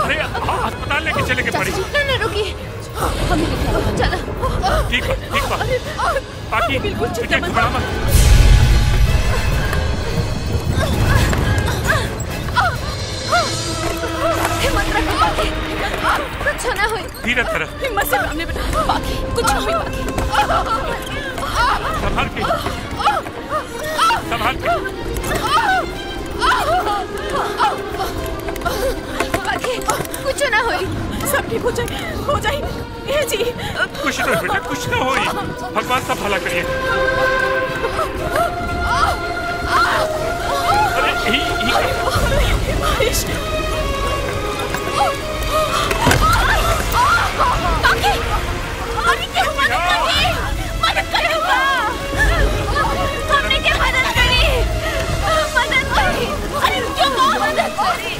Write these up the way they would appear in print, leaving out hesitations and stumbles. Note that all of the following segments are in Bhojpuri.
अरे अस्पताल लेके चले के पड़ी। ना रुकिए, हम चला। ठीक बा। बाकी बिल्कुल ठीक है, घबरा मत। हिम्मत रखो बाकी, कुछ ना होई। धीरे तरह हिम्मत से सामने बेटा, बाकी कुछ ना होई बाकी। संभाल के। बाकी कुछ ना होई, सब ठीक हो जाए ये जी। कुछ ना बेटा, कुछ ना होई, भगवान सब भला करिए। अरे मदद करूँगा। हमने क्या मदद करी? अरे क्यों मदद करी?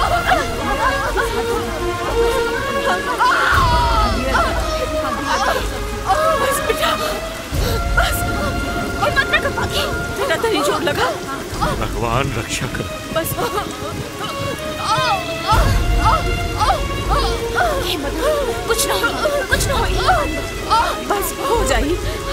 बस बेटा, बस हिम्मत रखो बाकी। बेटा तेरी चोट लगा। भगवान रक्षा कर। बस हिम्मत, कुछ ना हो, बस हो जाए।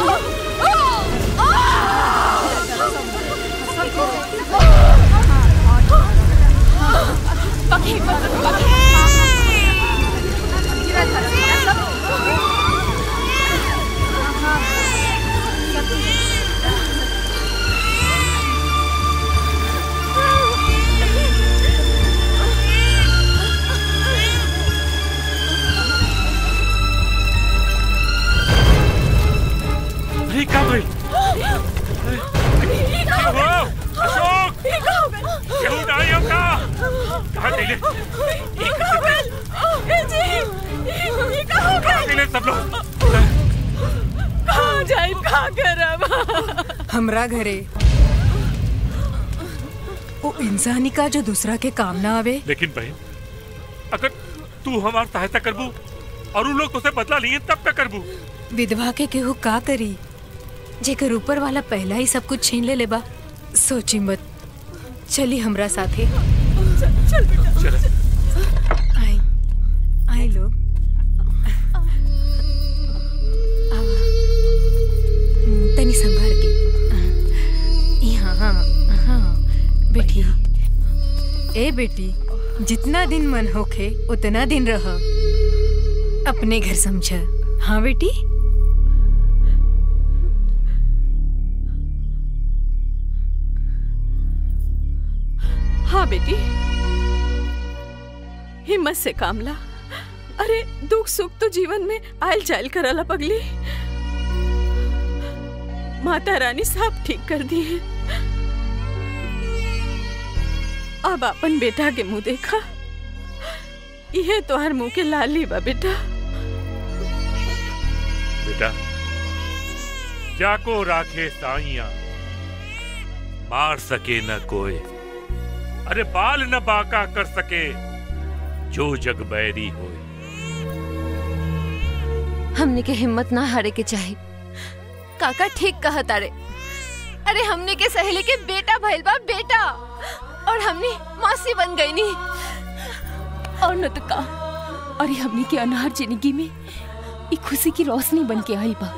बाकी क्या भाई? अशोक, क्यों डालियों का? कहाँ गए? कहाँ गए सब लोग? कहाँ जाए, कहाँ करब? हमरा घरे वो इंसानी का जो दूसरा के काम ना आवे। लेकिन बहन, अगर तू हमारी सहायता करबू और उन लोग तुझसे बदला लिए तब क्या करबू? विधवा के केहू का करी जेकर ऊपर वाला पहला ही सब कुछ छीन ले लेबा। सोची मत, चली हमरा साथे। चल बेटा, आई लोग। तनी संभाल के। हाँ बेटी। ए बेटी, जितना दिन मन होखे उतना दिन रह, अपने घर समझा। हाँ बेटी। हाँ बेटी, हिम्मत से काम ला। अरे दुख सुख तो जीवन में आयल जायल करला पगली। माता रानी सब ठीक कर दी है। अब अपन बेटा के मुंह देखा, यह तोहर मुंह के लाली बा बेटा। बेटा, जाको राखे साइया, मार सके न कोई। अरे बाल न बाका कर सके, जो जग बैरी होए। हमने के हिम्मत ना हारे के चाहे। काका ठीक कहा तारे। अरे हमने के सहेली के बेटा भइल बा, बेटा, और हमने मासी बन गई नी। और न तो का, अरे हमने के अनहर जिंदगी में एक खुशी की रोशनी बन के आई बा।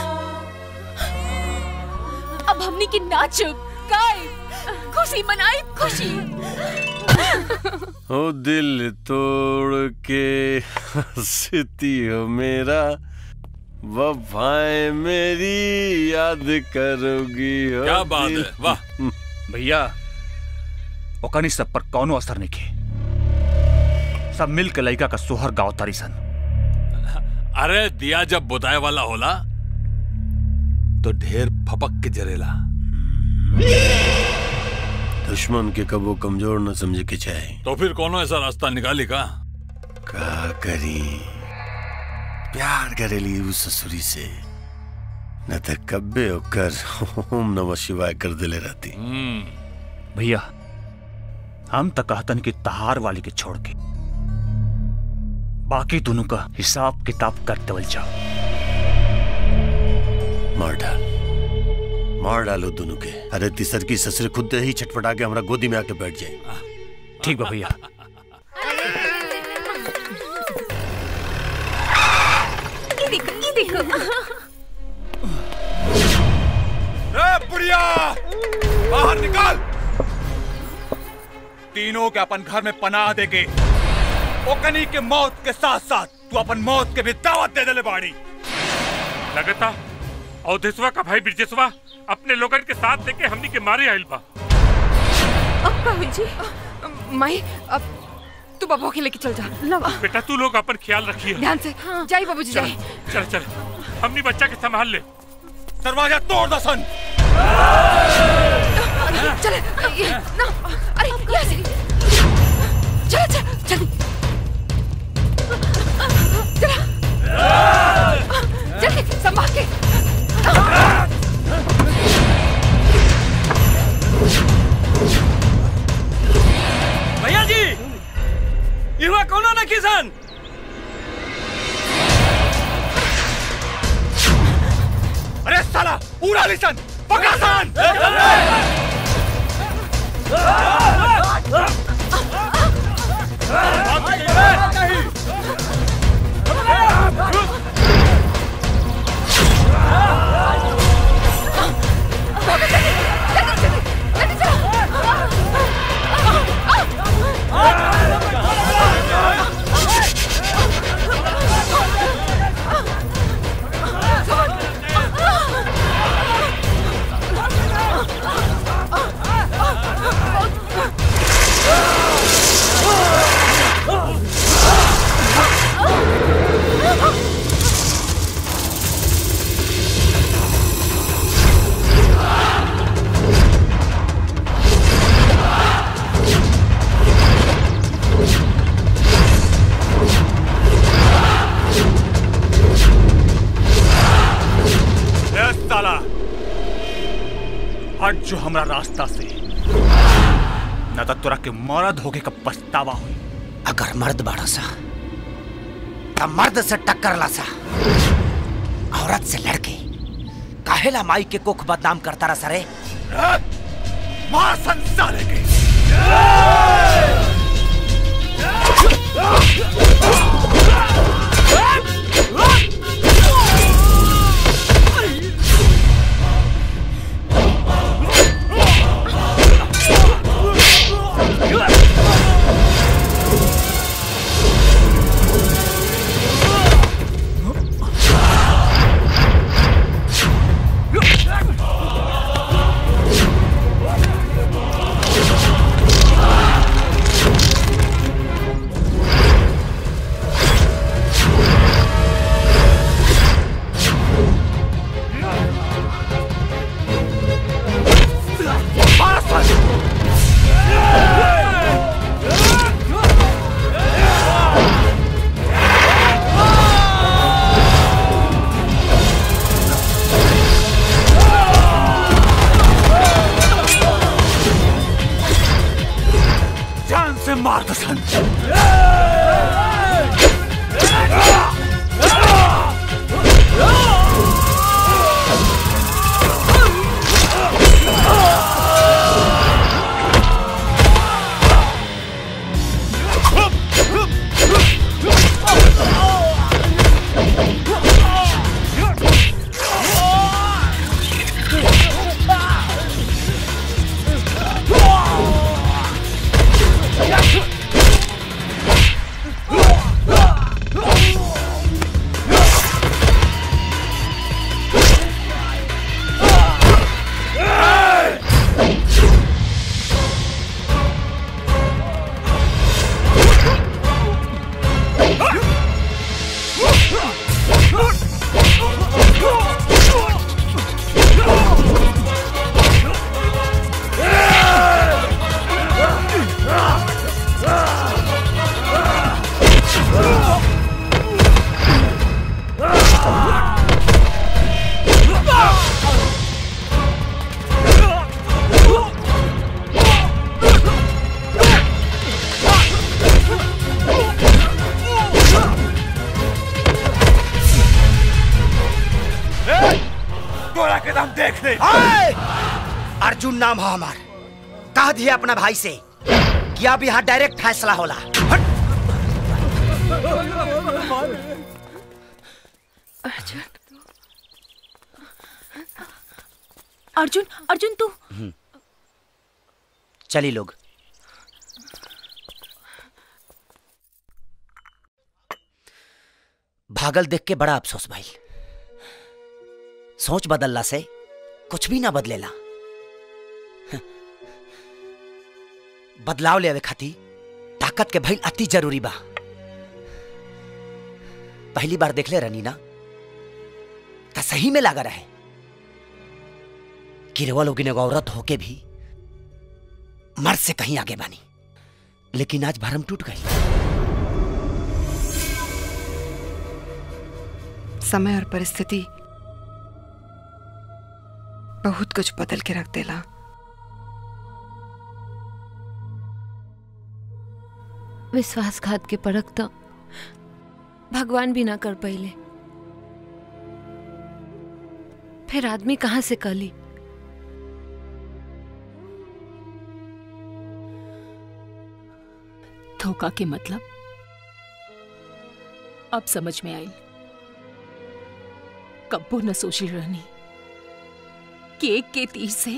अब हमने की नाच गाए, खुशी मनाई, खुशी। ओ दिल तोड़ के हंसती हो मेरा, वफाएं मेरी याद करोगी। क्या बात है, वाह भैया। ओकनी सब पर कौनो असर नहीं के। सब मिल के लड़का का सोहर गाँव तारी सन। अरे दिया जब बुताए वाला होला तो ढेर फपक के जरेला। दुश्मन के कबो कमजोर न समझे के चाहे। तो फिर कोनो ऐसा रास्ता निकाली का करी? प्यार करेली उस ससुरी से, न तो कब्बे होकर ओम नमः शिवाय कर दिले रहती। भैया, हम तो कहतन कि तहार वाली के छोड़ के बाकी दोनों का हिसाब किताब करते वल जाओ। मार डालो दोनों के। अरे तीसर की ससुर खुद ही छटपटा के हमारा गोदी में आके बैठ जाए। ठीक बा भैया। जल्दी को। बुढ़िया बाहर निकाल। तीनों के अपन घर में पनाह देके ओकनी के मौत के साथ साथ तू अपन मौत के भी दावत दे दे बाड़ी। लगता अवधेशवा का भाई ब्रजेशवा अपने लोगन के साथ लेके हमनी के मारे आइल बा। अब बाबूजी माई अब तू बाबू के लेके चल जा। लवा बेटा तू लोग अपन ख्याल रखिए ध्यान से। जाइए बाबूजी चल जाइए। चल चल हमनी बच्चा के संभाल ले। दरवाजा तोड़ दसन। चले ना अरे यहाँ से चल चल जल्दी जल्दी संभाल के। भैया जी युवा कौन ना किसान। अरे साला पूरा लिसन पकासन। हट जो हमरा रास्ता से, न तो तोरा के मर्द होके का पछतावा हुई। अगर मर्द बाड़ा सा तब मर्द से टक्कर ला सा, औरत से लड़के काहेला माई के कोख बदनाम करता रहा सरे। मार संसार के मार दसन। अर्जुन नाम है हमार। कह दिए अपना भाई से कि अब यहाँ डायरेक्ट फैसला होला। अर्जुन अर्जुन अर्जुन तू चली लोग। भागल देख के बड़ा अफसोस भाई। सोच बदलला से कुछ भी ना बदलेला। बदलाव लेवे खाती ताकत के भइल अति जरूरी बा। पहली बार देख ले रनी ना तो सही में लागा रहे कि रेवा लोगी ने औरत होके भी मर्द से कहीं आगे बानी, लेकिन आज भरम टूट गई। समय और परिस्थिति बहुत कुछ बदल के रख देला। विश्वासघात के परख तो भगवान भी ना कर पाइले, फिर आदमी कहां से कली। धोखा के मतलब अब समझ में आई। कब्बो न सोची रहनी कि एक के तीर से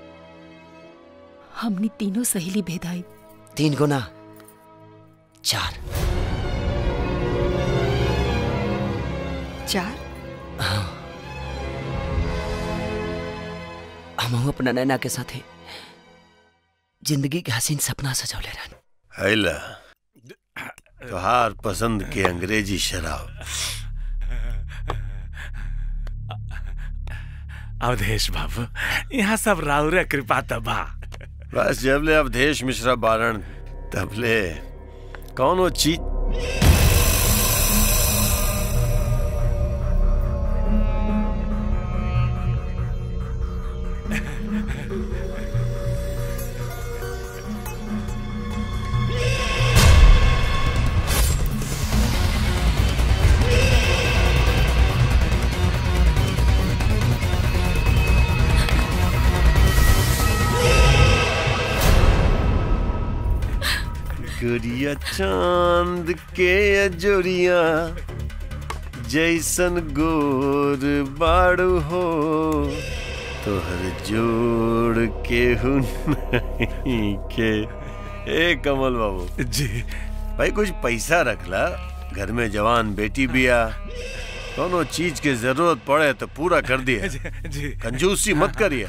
हमने तीनों सहेली भेदाई। 3 गुना 4। हाँ। हम अपना नैना के साथे जिंदगी के हसीन सपना सजौले रहन। हैला तोहार पसंद के अंग्रेजी शराब। अवधेश बाबू, यहाँ सब राउर कृपा तबा। बस जबले अवधेश मिश्रा बारण तबले कौनो चीज। गोरिया चांद के अजोरिया जैसन गोर बाड़ू हो, तोहर जोड़ के नहीं के। ए कमल बाबू जी भाई, कुछ पैसा रखला, घर में जवान बेटी बिया, दोनों चीज की जरूरत पड़े तो पूरा कर दिए। जी कंजूसी मत करिए।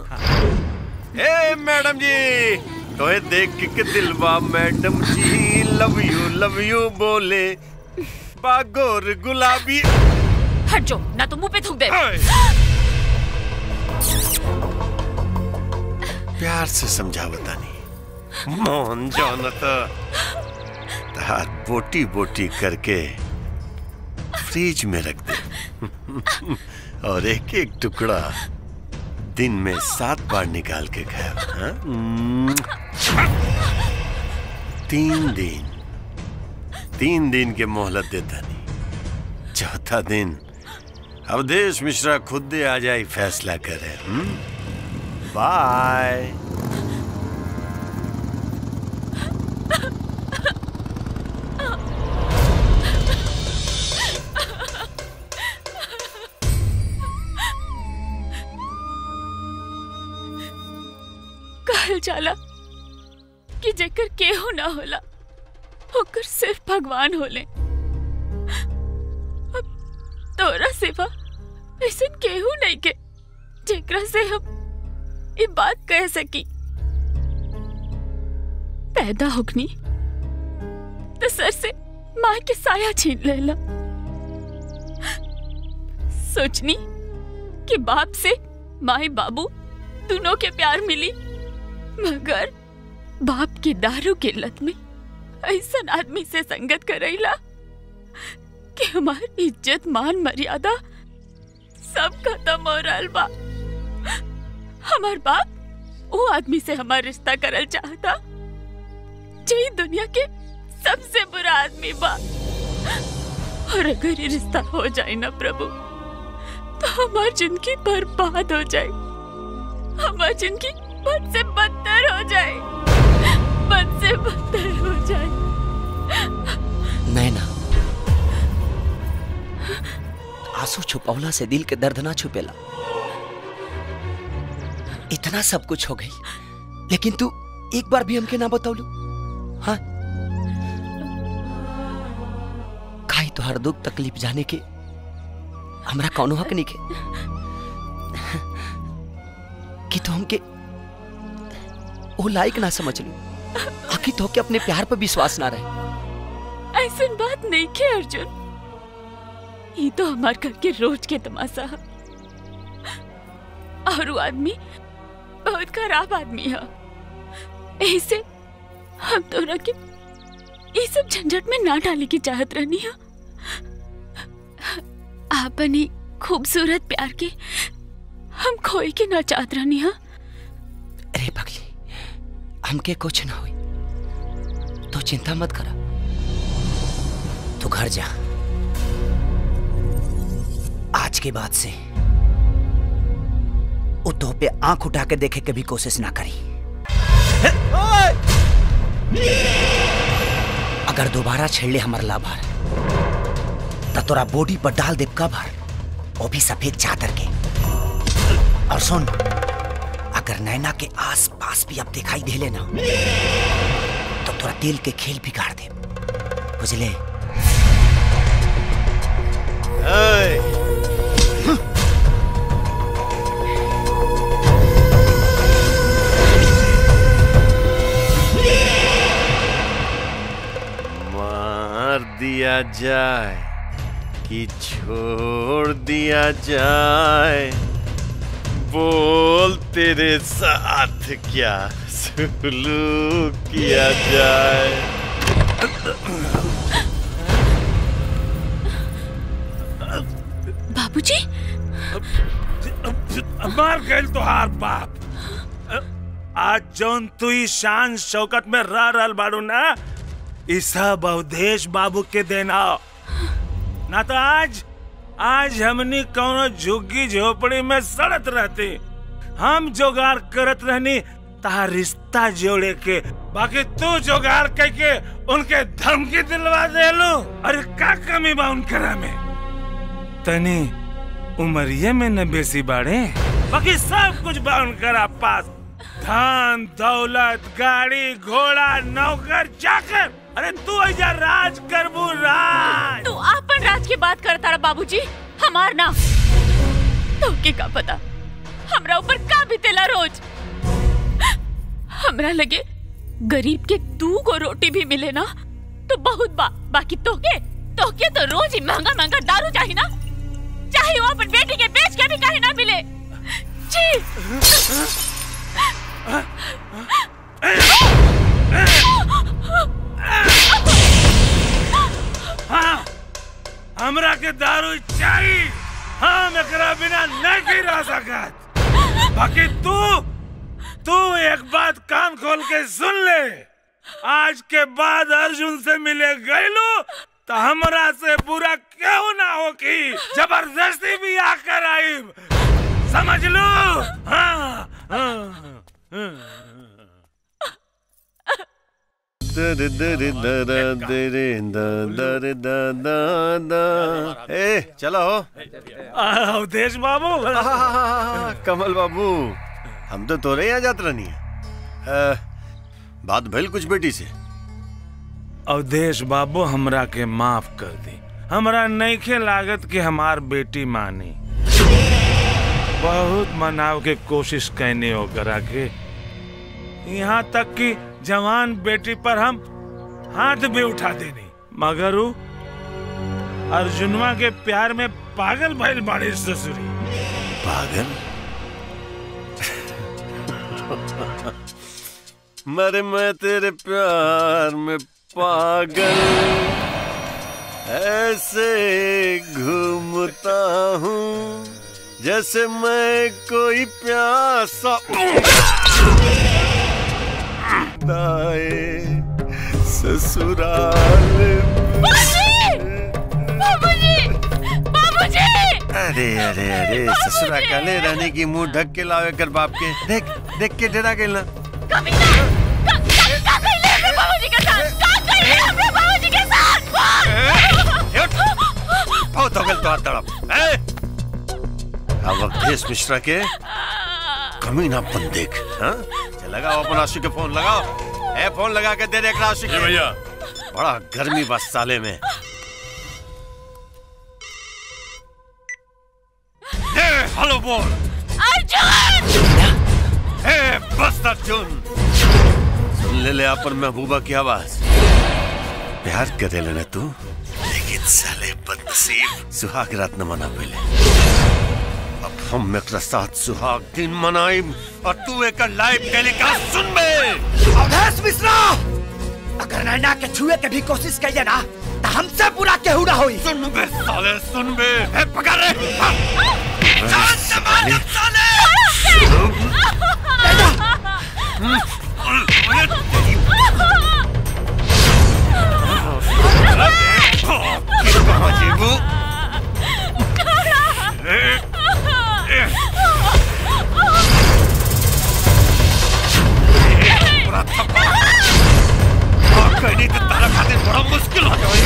ए मैडम जी, तो देख के दिलवा मैडम जी लव यू बोले बागोर गुलाबी। हट जो, ना तो मुंह पे थूक दे। प्यार से समझा बतानी मोहन जानता तार बोटी बोटी करके फ्रिज में रख दे और एक एक टुकड़ा दिन में 7 बार निकाल के खाया। 3 दिन के मोहलत देता नहीं, चौथा दिन अवधेश मिश्रा खुद दे आ जाए फैसला करे। बाय। कहल जाला कि जेकर केहू ना होला होकर सिर्फ भगवान होले। अब तोरा सिवा ऐसा केहू नहीं के जेकरा से हम ये बात कह सकी। पैदा होगनी तो सर से माँ के साया छीन लेला। सोचनी कि बाप से माँ बाबू दोनों के प्यार मिली, मगर बाप की दारू की लत में ऐसा आदमी से संगत करैला कि हमारी इज्जत मान मर्यादा सब खत्म हो रहल बा। हमार बाप वो आदमी से हमार रिश्ता करल चाहता जे दुनिया के सबसे बुरा आदमी बा। और अगर ये रिश्ता हो जाए ना प्रभु, तो हमारी जिंदगी बर्बाद हो जाए, हमारी जिंदगी बद से बदतर हो जाए, बद से बदतर हो जाए। नैना, आंसू छुपौला से दिल के दर्द ना छुपेला। इतना सब कुछ हो गई, लेकिन तू एक बार भी हमके ना बतौलू। हाँ, खाई तो हर दुख तकलीफ जाने के हमरा कौनो हक नहीं के कि तू हमके वो लायक ना समझ लू। आखिर तो के अपने प्यार पर विश्वास ना रहे। ऐसी बात नहीं के अर्जुन, ये तो हमार घर के रोज के तमाशा है। और वो आदमी बहुत खराब आदमी है। ऐसे हम तो के ये सब झंझट में ना डाले की चाहत रहनी है। आपनी खूबसूरत प्यार के हम खोई के ना चाहत रहनी है। अरे पगली, हमके कुछ ना हुई, तो चिंता मत करा। तू घर जा। आज के बाद से वो तो पे आंख उठा के देखे के भी कोशिश ना करी। अगर दोबारा छेड़ले हमार लाभार तो तोरा बॉडी पर डाल दे कवर, वो भी सफेद चादर के। और सुन, अगर नैना के आस पास भी अब दिखाई दे लेना तो तोरा दिल के खेल बिगाड़ दे, बुझले? मार दिया जाए कि छोड़ दिया जाए, बोल तेरे साथ क्या सुलूक किया जाए। बाबूजी, मार गए तो हार बाप। आज जौन तू शान शौकत में रह रहल बाड़ू ना, ई सब अवधेश बाबू के देना ना। तो आज हमनी कौनो झुग्गी झोपड़ी में सड़त रहती। हम जोगाड़ करत रहनी तार रिश्ता जोड़े के, बाकी तू जोगाड़ करके उनके धमकी दिलवा देलू। अरे का कमी बा उनकरा में? तनी उमरिये में न बेसी बाड़े, बाकी सब कुछ बा उनकरा पास। धन दौलत, गाड़ी घोड़ा, नौकर चाकर। अरे तू ऐजा राज करबू राज। तू आपन राज की बात करता रहा बाबूजी, हमार ना। तो के का पता हमरा ऊपर का बीतेला रोज। हमरा लगे गरीब के 2 को रोटी भी मिले ना तो बहुत बाकी तोके तो रोज ही महंगा महंगा दारू चाहिए ना, चाहे वो अपन बेटी के बेच के भी कहीं ना मिले। जी हाँ, हमरा के दारू चाहिए। हम एकरा बिना नहीं रह सकत। बाकी तू एक बात कान खोल के सुन ले। आज के बाद अर्जुन से मिले गईलू तो हमरा से बुरा क्यों ना हो कि जबरदस्ती भी आकर आई, समझ लो। हाँ, चलो अवधेश बाबू। कमल बाबू, हम तो तोरे यहाँ जात रहनी है। बात भइल कुछ बेटी से? अवधेश बाबू, हमरा के माफ कर दी। हमरा नइखे लागत कि हमार बेटी मानी। बहुत मनाव के कोशिश कैने ओकरा के, यहाँ तक कि जवान बेटी पर हम हाथ भी उठा देनी, मगर वो अर्जुनवा के प्यार में पागल भइल बाड़ी ससुरी। पागल? मरे मैं तेरे प्यार में पागल ऐसे घूमता हूँ जैसे मैं कोई प्यासा ससुराल। बाबूजी! अरे अरे अरे, ससुरा काले रहने की मुंह ढक के लावे कर बाप के। देख के डरा गई ना। बहुत हो गल तो हाथ तड़प। अब अवधेश मिश्रा के कमीनापन देख। हाँ, लगाओ अपन आशिक के फोन लगाओ। ए फोन लगा के दे एक आशिक भैया। बड़ा गर्मी बस साले में। हेलो बोल अर्जुन। बस अर्जुन, सुन ले अपन महबूबा की आवाज। प्यार करे लेना तू, लेकिन साले बदनसीब सुहाग रात न मना पहले। अब हम एक साथ सुहाग दिन मनाई और तू एक लाइव टेलीकास्ट सुन बे। अवधेश मिश्रा, अगर नैना के छुए के भी कोशिश करिए ना तो हमसे पूरा केहू ना होई। सुन बे साले, सुन बे। पकड़ रे नहीं तो तारा खातिर बड़ा मुश्किल हो जाए।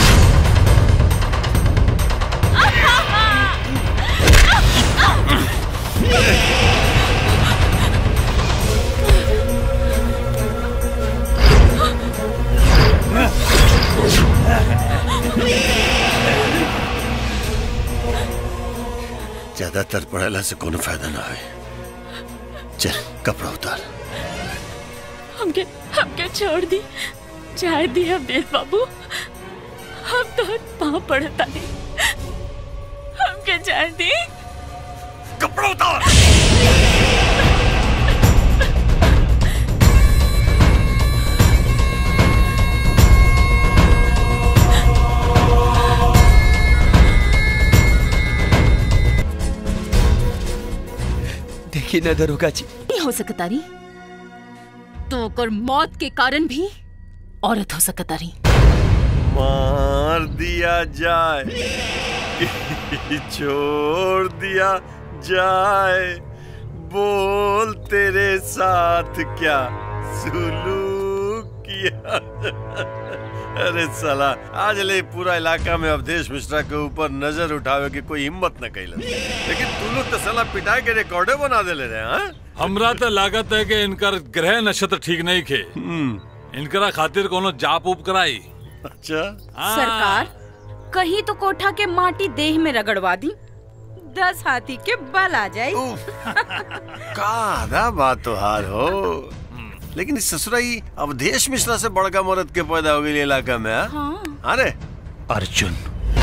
ज्यादातर पढ़ाला से कोनो फायदा ना है। चल कपड़ा उतार। हमके छोड़ दी, चाहे दी अवधेश बाबू। हम तो पाँव पड़ता नहीं, हमके चाहे दी। कपड़ा उतार। देखिए ना दरोगा जी, नहीं हो सकता री तो कर मौत के कारण भी औरत हो सकता री। मार दिया जाए, छोड़ दिया जाए, बोल तेरे साथ क्या सुलूक किया। अरे साला, आज ले पूरा इलाका में अवधेश मिश्रा के ऊपर नजर उठावे की कोई हिम्मत न कैल, लेकिन तू लोग तो साला पिटाई के रिकॉर्डे बना दे ले रहे हैं। हमरा तो लागत है कि इनकर ग्रह नक्षत्र ठीक नहीं खे, इनकरा खातिर कोनो जाप उप कराई। अच्छा सरकार, कहीं तो कोठा के माटी देह में रगड़वा दी, 10 हाथी के बल आ जाए। का बात तो हार हो, लेकिन इस ससुराई अवधेश मिश्रा से बड़का मर्द के पैदा हो गई इलाका में। हाँ? अरे अर्जुन,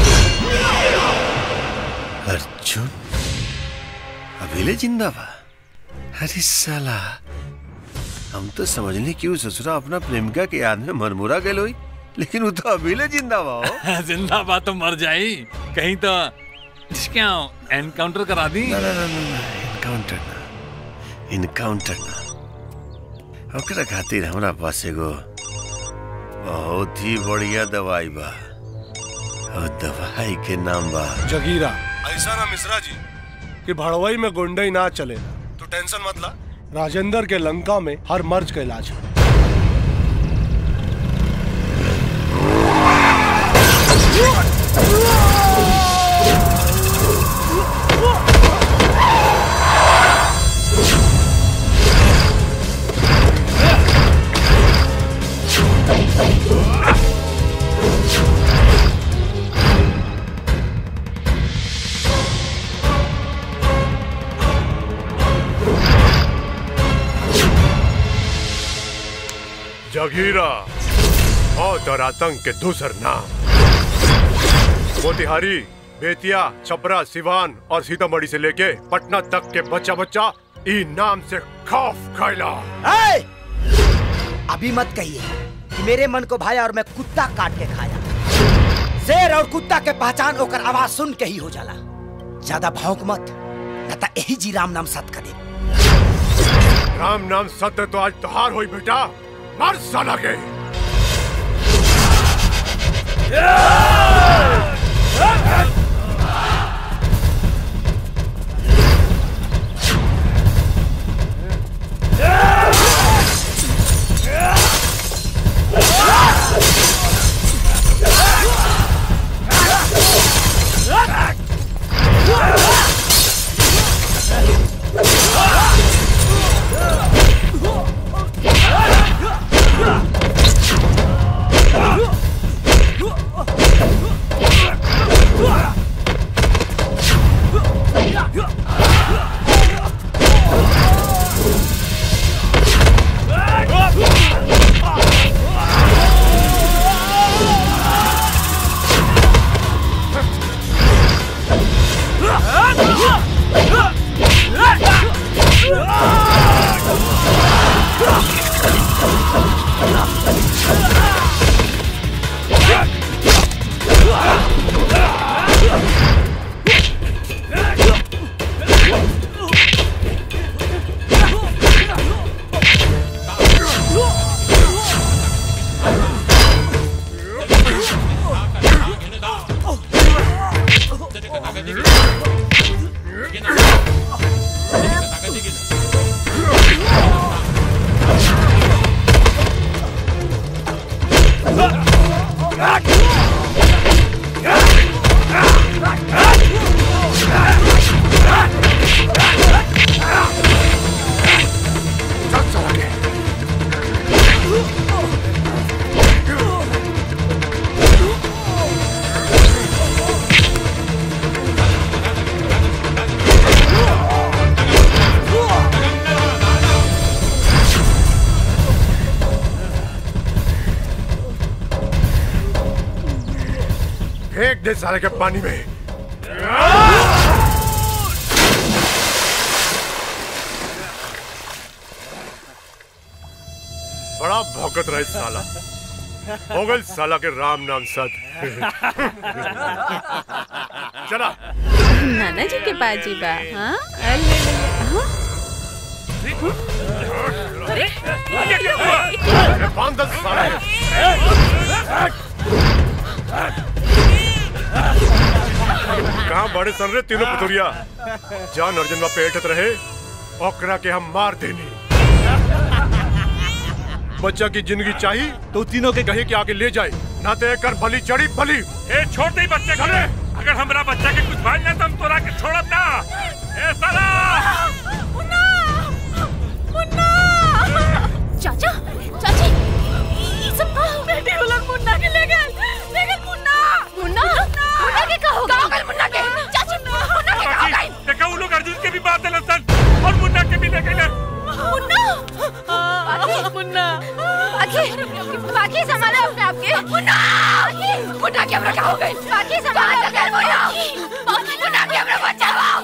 अर्जुन अभी जिंदा बा? अरे साला, हम तो समझने क्यों ससुरा अपना प्रेमिका के याद में मरमुरा गए लोई, लेकिन वो तो अभी जिंदा बा। जिंदा बा तो मर जाई, कहीं तो क्या एनकाउंटर करा दी। इनकाउंटर ना, ओकरा खातिर हमरा पास एगो बहुत ही बढ़िया दवाई बा, और दवाई के नाम बा जगीरा। ऐसा ना मिश्रा जी कि भड़वई में गुंडई ना चले, तो टेंशन मत ला। राजेंद्र के लंका में हर मर्ज का इलाज है। जगीरा मौत और आतंक के दूसर नाम। मोतिहारी, बेतिया, छपरा, सिवान और सीतामढ़ी से लेके पटना तक के बच्चा बच्चा ई नाम से खौफ खैला। अभी मत कहिए कि मेरे मन को भाया और मैं कुत्ता काट के खाया। शेर और कुत्ता के पहचान होकर आवाज सुन के ही हो जाला। ज्यादा भौंक मत, न तो यही जी राम नाम सत्य कर दे। राम नाम सत्य तो आज तोहार होई बेटा, मर साला के। फेंक दे साले के पानी में। बड़ा भौंकत रहे साला। हो गए साला के राम नाम सद। चला नाना जी के पास जी बा। हाँ बांध दे साला। कहाँ बड़े सन रे तीनों पुतुरिया। जान अर्जुन में पेटत रहे ओकरा के हम मार देनी। बच्चा की जिंदगी चाहिए तो तीनों के कहे के आगे ले जाए, ना तो कर भली चढ़ी भली। ए छोड़ दे बच्चे को। अगर हमरा बच्चा के कुछ भाई ना तो हम तोरा के छोड़ब ना। ए साला मुन्ना मुन्ना चाचा चाची ये सब बेटी वो लोग मुन्ना के ले गए मुन्ना मुन्ना मुन्ना के कहो गए मुन्ना के चाची मुन्ना के कहो गए। देखा वो लोग अर्जुन के भी बात है सन और मुन्ना के भी ले गए। मुन्ना मुन्ना बाकी संभालो अपने आप के। मुन्ना मुन्ना के हमरा कहो गए। बाकी संभालो कर मुन्ना के हमरा बचाओ।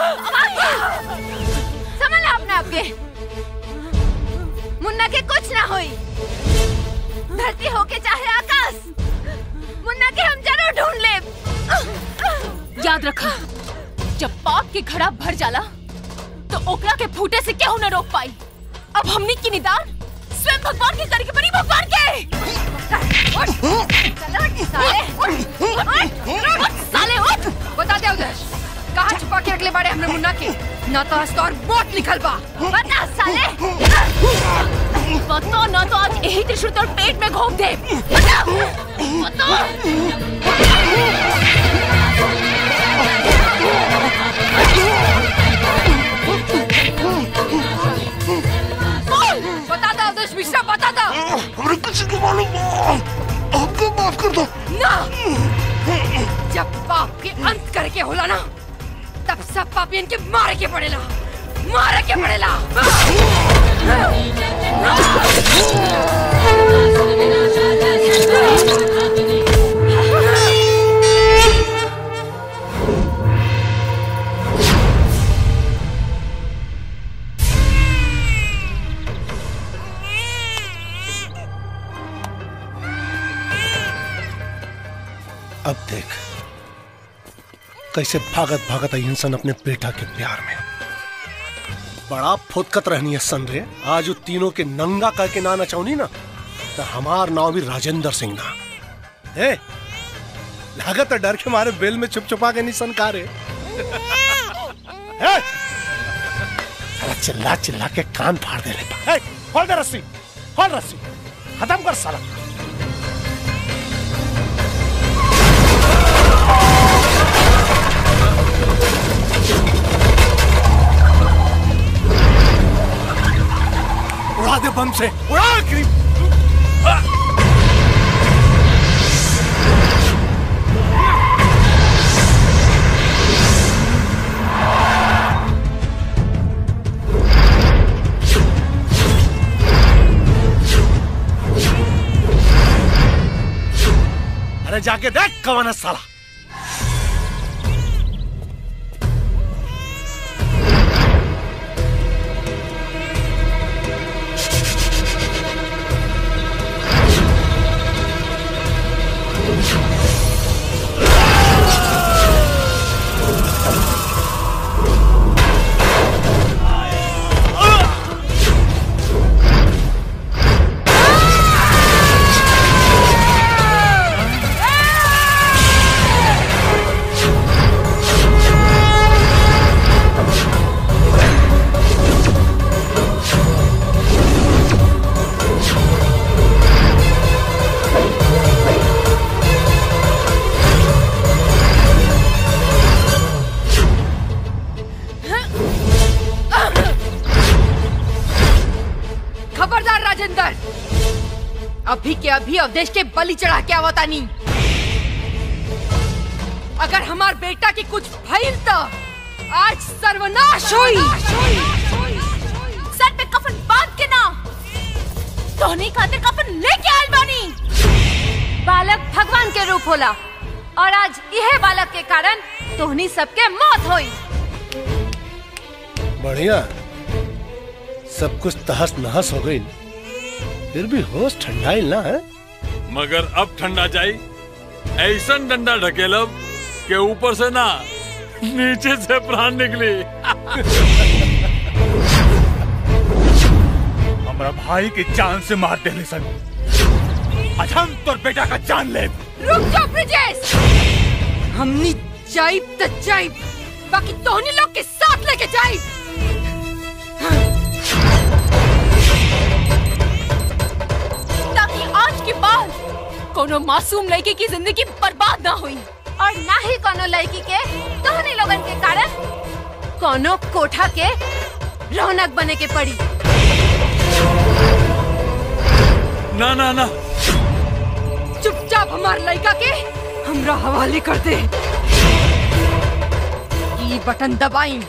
संभालो अपने आप के। मुन्ना के कुछ ना होई। धरती हो के चाहे आकाश, मुन्ना के हम जरूर ढूंढ लेब। याद रखा, जब पाप के घड़ा भर जाला तो ओकरा के फूटे से केहू न रोक पाई। अब हमनी की निदान स्वयं भगवान के करके बनी भगवान के। साले उठ, बता दे उधर कहाँ छुपा के रखले बाड़े हमने मुन्ना के। ना तो आज तो और मौत निकल बा। बता साले। बता ना तो आज यही त्रिशूल तोर पेट में घोंप दे। बता बता। बता दो अवधेश मिश्रा, बता दो। हमें किसी को मालूम आपको माफ कर दो ना। जब पाप के अंत करके होला ना तब सब पापियन के मारे के पड़ेला, मारे के पड़ेला। अब देख कैसे भागत भागत आई इंसान अपने बेटा के प्यार में। बड़ा फुदकत रहनी है सन रे। आज वो तीनों के नंगा करके ना नचाऊनी ना तो हमार नाम भी राजेंद्र सिंह ना। ए लागत डर के मारे बेल में छुप छुपा के नहीं सन का रे। साला चिल्ला चिल्ला के कान फाड़ दे ले। खोल दे रस्सी, खोल रस्सी, खत्म कर साला। उड़ा दे बम से, उड़ा क्रीम। अरे जाके देख कौन है साला। खबरदार राजेंद्र, अभी के अभी अवधेश के बलि चढ़ा के आवता नहीं। अगर हमार बेटा की कुछ भइल तो आज सर्वनाश होई। सर पे कफन बांध के ना, तोहनी खातिर कफन लेके आइल बानी। बालक भगवान के रूप होला और आज यह बालक के कारण तोहनी सबके मौत होई। बढ़िया, सब कुछ तहस नहस हो गई, फिर भी होश ठंडाइल ना है। मगर अब ठंडा जाई, ऐसा डंडा ढकेलब के ऊपर से ना नीचे से प्राण निकली। हमारा भाई की जान से मार दे सन, आज हम तोर बेटा का जान ले। रुक जाओ ब्रिजेश, हमनी जाइब त जाइब, बाकी तोहनी लोग के साथ लेके जाइब। ताकि आज के बाद कोनो मासूम लड़की की जिंदगी बर्बाद ना हुई और ना ही कोनो लड़की के तोहनी लोगन के कारण कोनो कोठा के रौनक बने के पड़ी। ना ना ना, चुपचाप हमार लड़का के हमरा हवाले कर दे। ई बटन दबाई।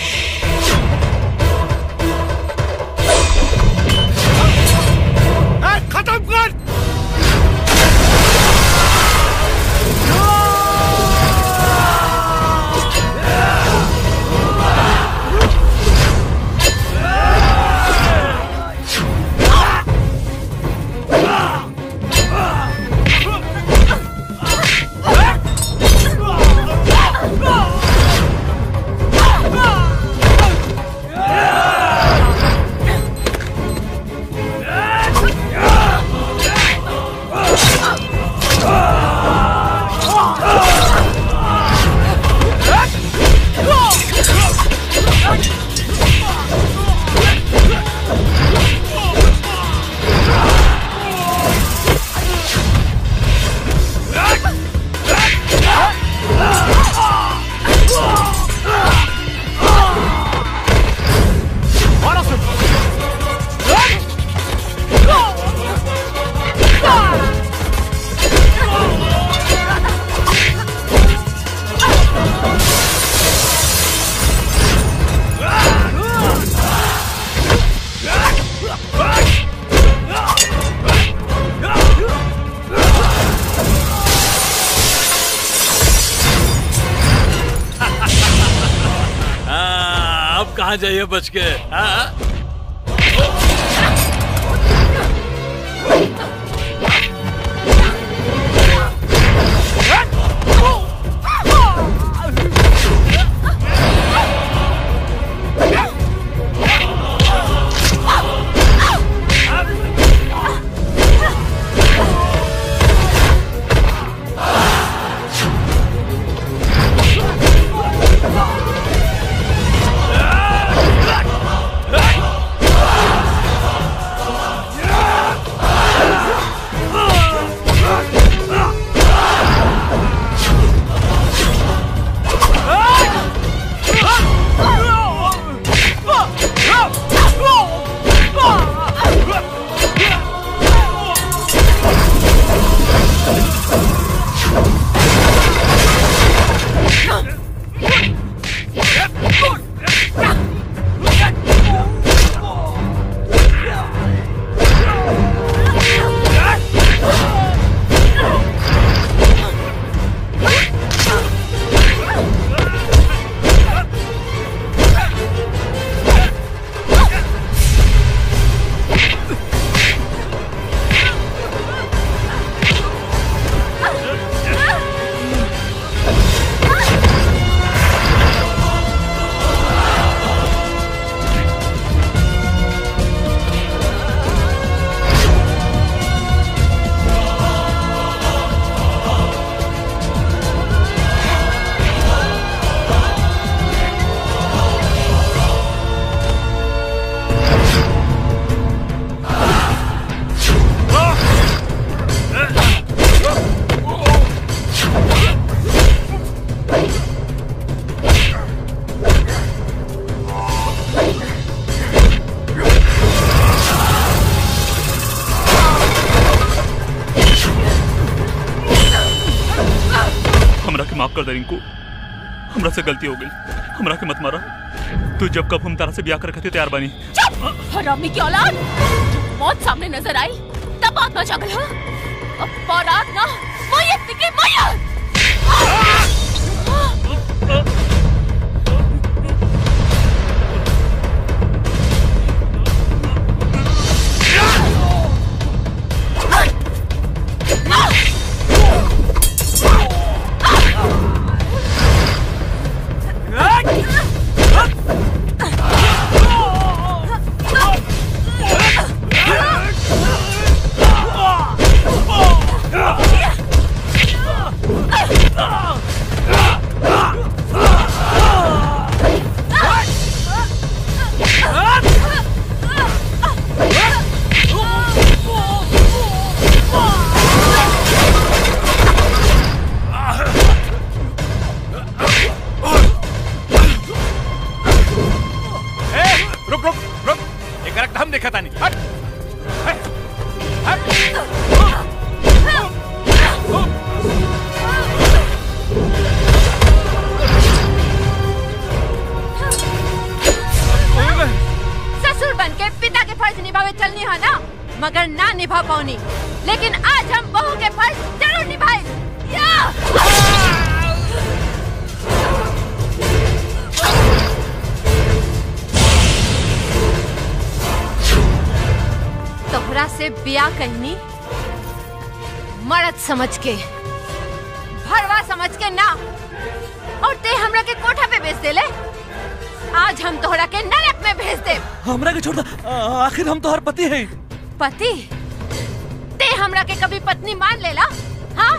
खत्म कर। कहाँ जाइए बच के? हाँ? Hey! माफ कर दे रिंकू, हमरा से गलती हो गई, हमरा के मत मारा। तू जब कब हम तारा से ब्याह कर खातिर तैयार बानी। चुप हरामी की औलाद, मौत सामने नजर आई तब बात बचा गई। अब बारात ना मैयत निकली मैयत। मगर ना निभा पाऊनी, लेकिन आज हम बहू के फर्ज जरूर निभाए। तोहरा से ब्याह कहनी मर्द समझ के, भरवा समझ के ना, और ते हमरा के कोठा पे भेज देले। आज हम तोहरा के नरक में भेज दे। हमरा के छोड़ दे, आखिर हम तोहर पति हैं। पति? ते हमरा के कभी पत्नी मान लेला? हाँ?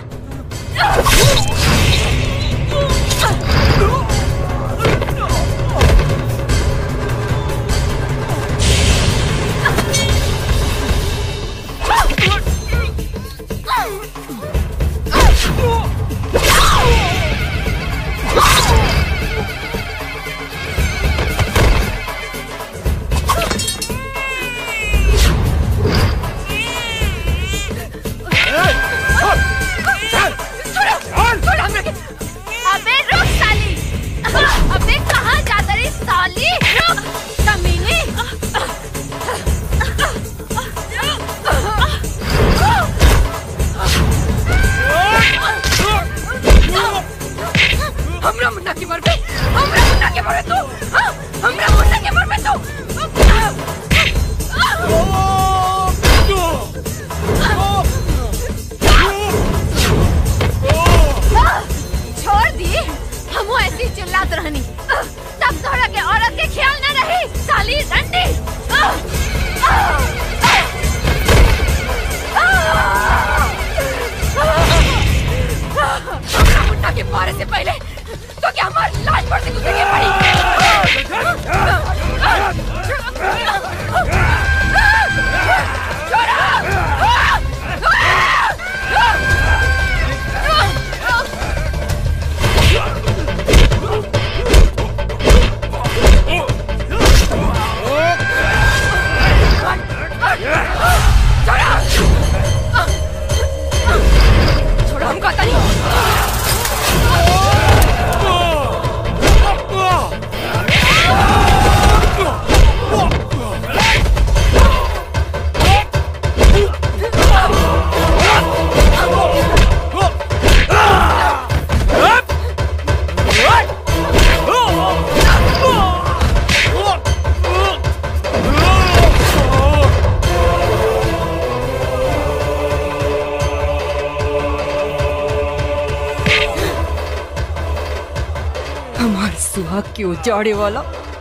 क्यों जाड़े वाला,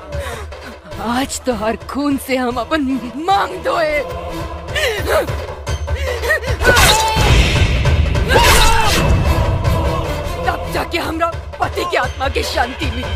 आज तो हर खून से हम अपन मांग धोए। तब जाके हमरा पति की आत्मा की शांति मिली।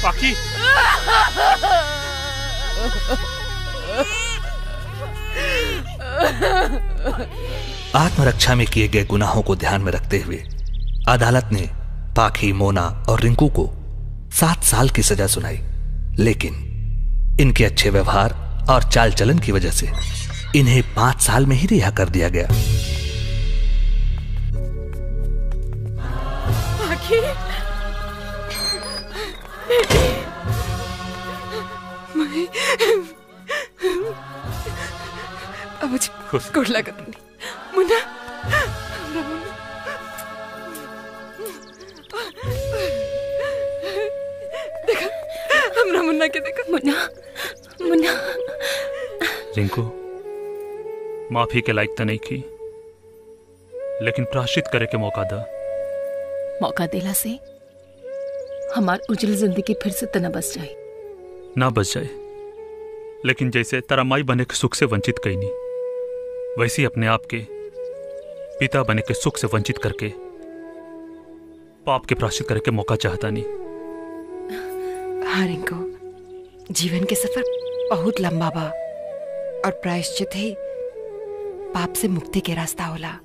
पाखी आत्मरक्षा में किए गए गुनाहों को ध्यान में रखते हुए अदालत ने पाखी, मोना और रिंकू को 7 साल की सजा सुनाई, लेकिन इनके अच्छे व्यवहार और चाल चलन की वजह से इन्हें 5 साल में ही रिहा कर दिया गया। पाखी, बेटी, अब मुझे गोड़ लागत नहीं। मुन्ना, देखा हमरा मुन्ना के देखा। मुन्ना, मुन्ना। रिंकू, माफी के लायक तो नहीं की, लेकिन प्रायश्चित करे के मौका दा। मौका देला से हमार उज्जवल जिंदगी फिर से तना बस जाए। ना बच जाए, लेकिन जैसे तेरा माई बने के सुख से वंचित कई नहीं, वैसे ही अपने आप के पिता बने के सुख से वंचित करके पाप के प्रायश्चित करे के मौका चाहता नहीं। हाँ रिंकू, जीवन के सफर बहुत लंबा बा और प्रायश्चित ही पाप से मुक्ति के रास्ता होला।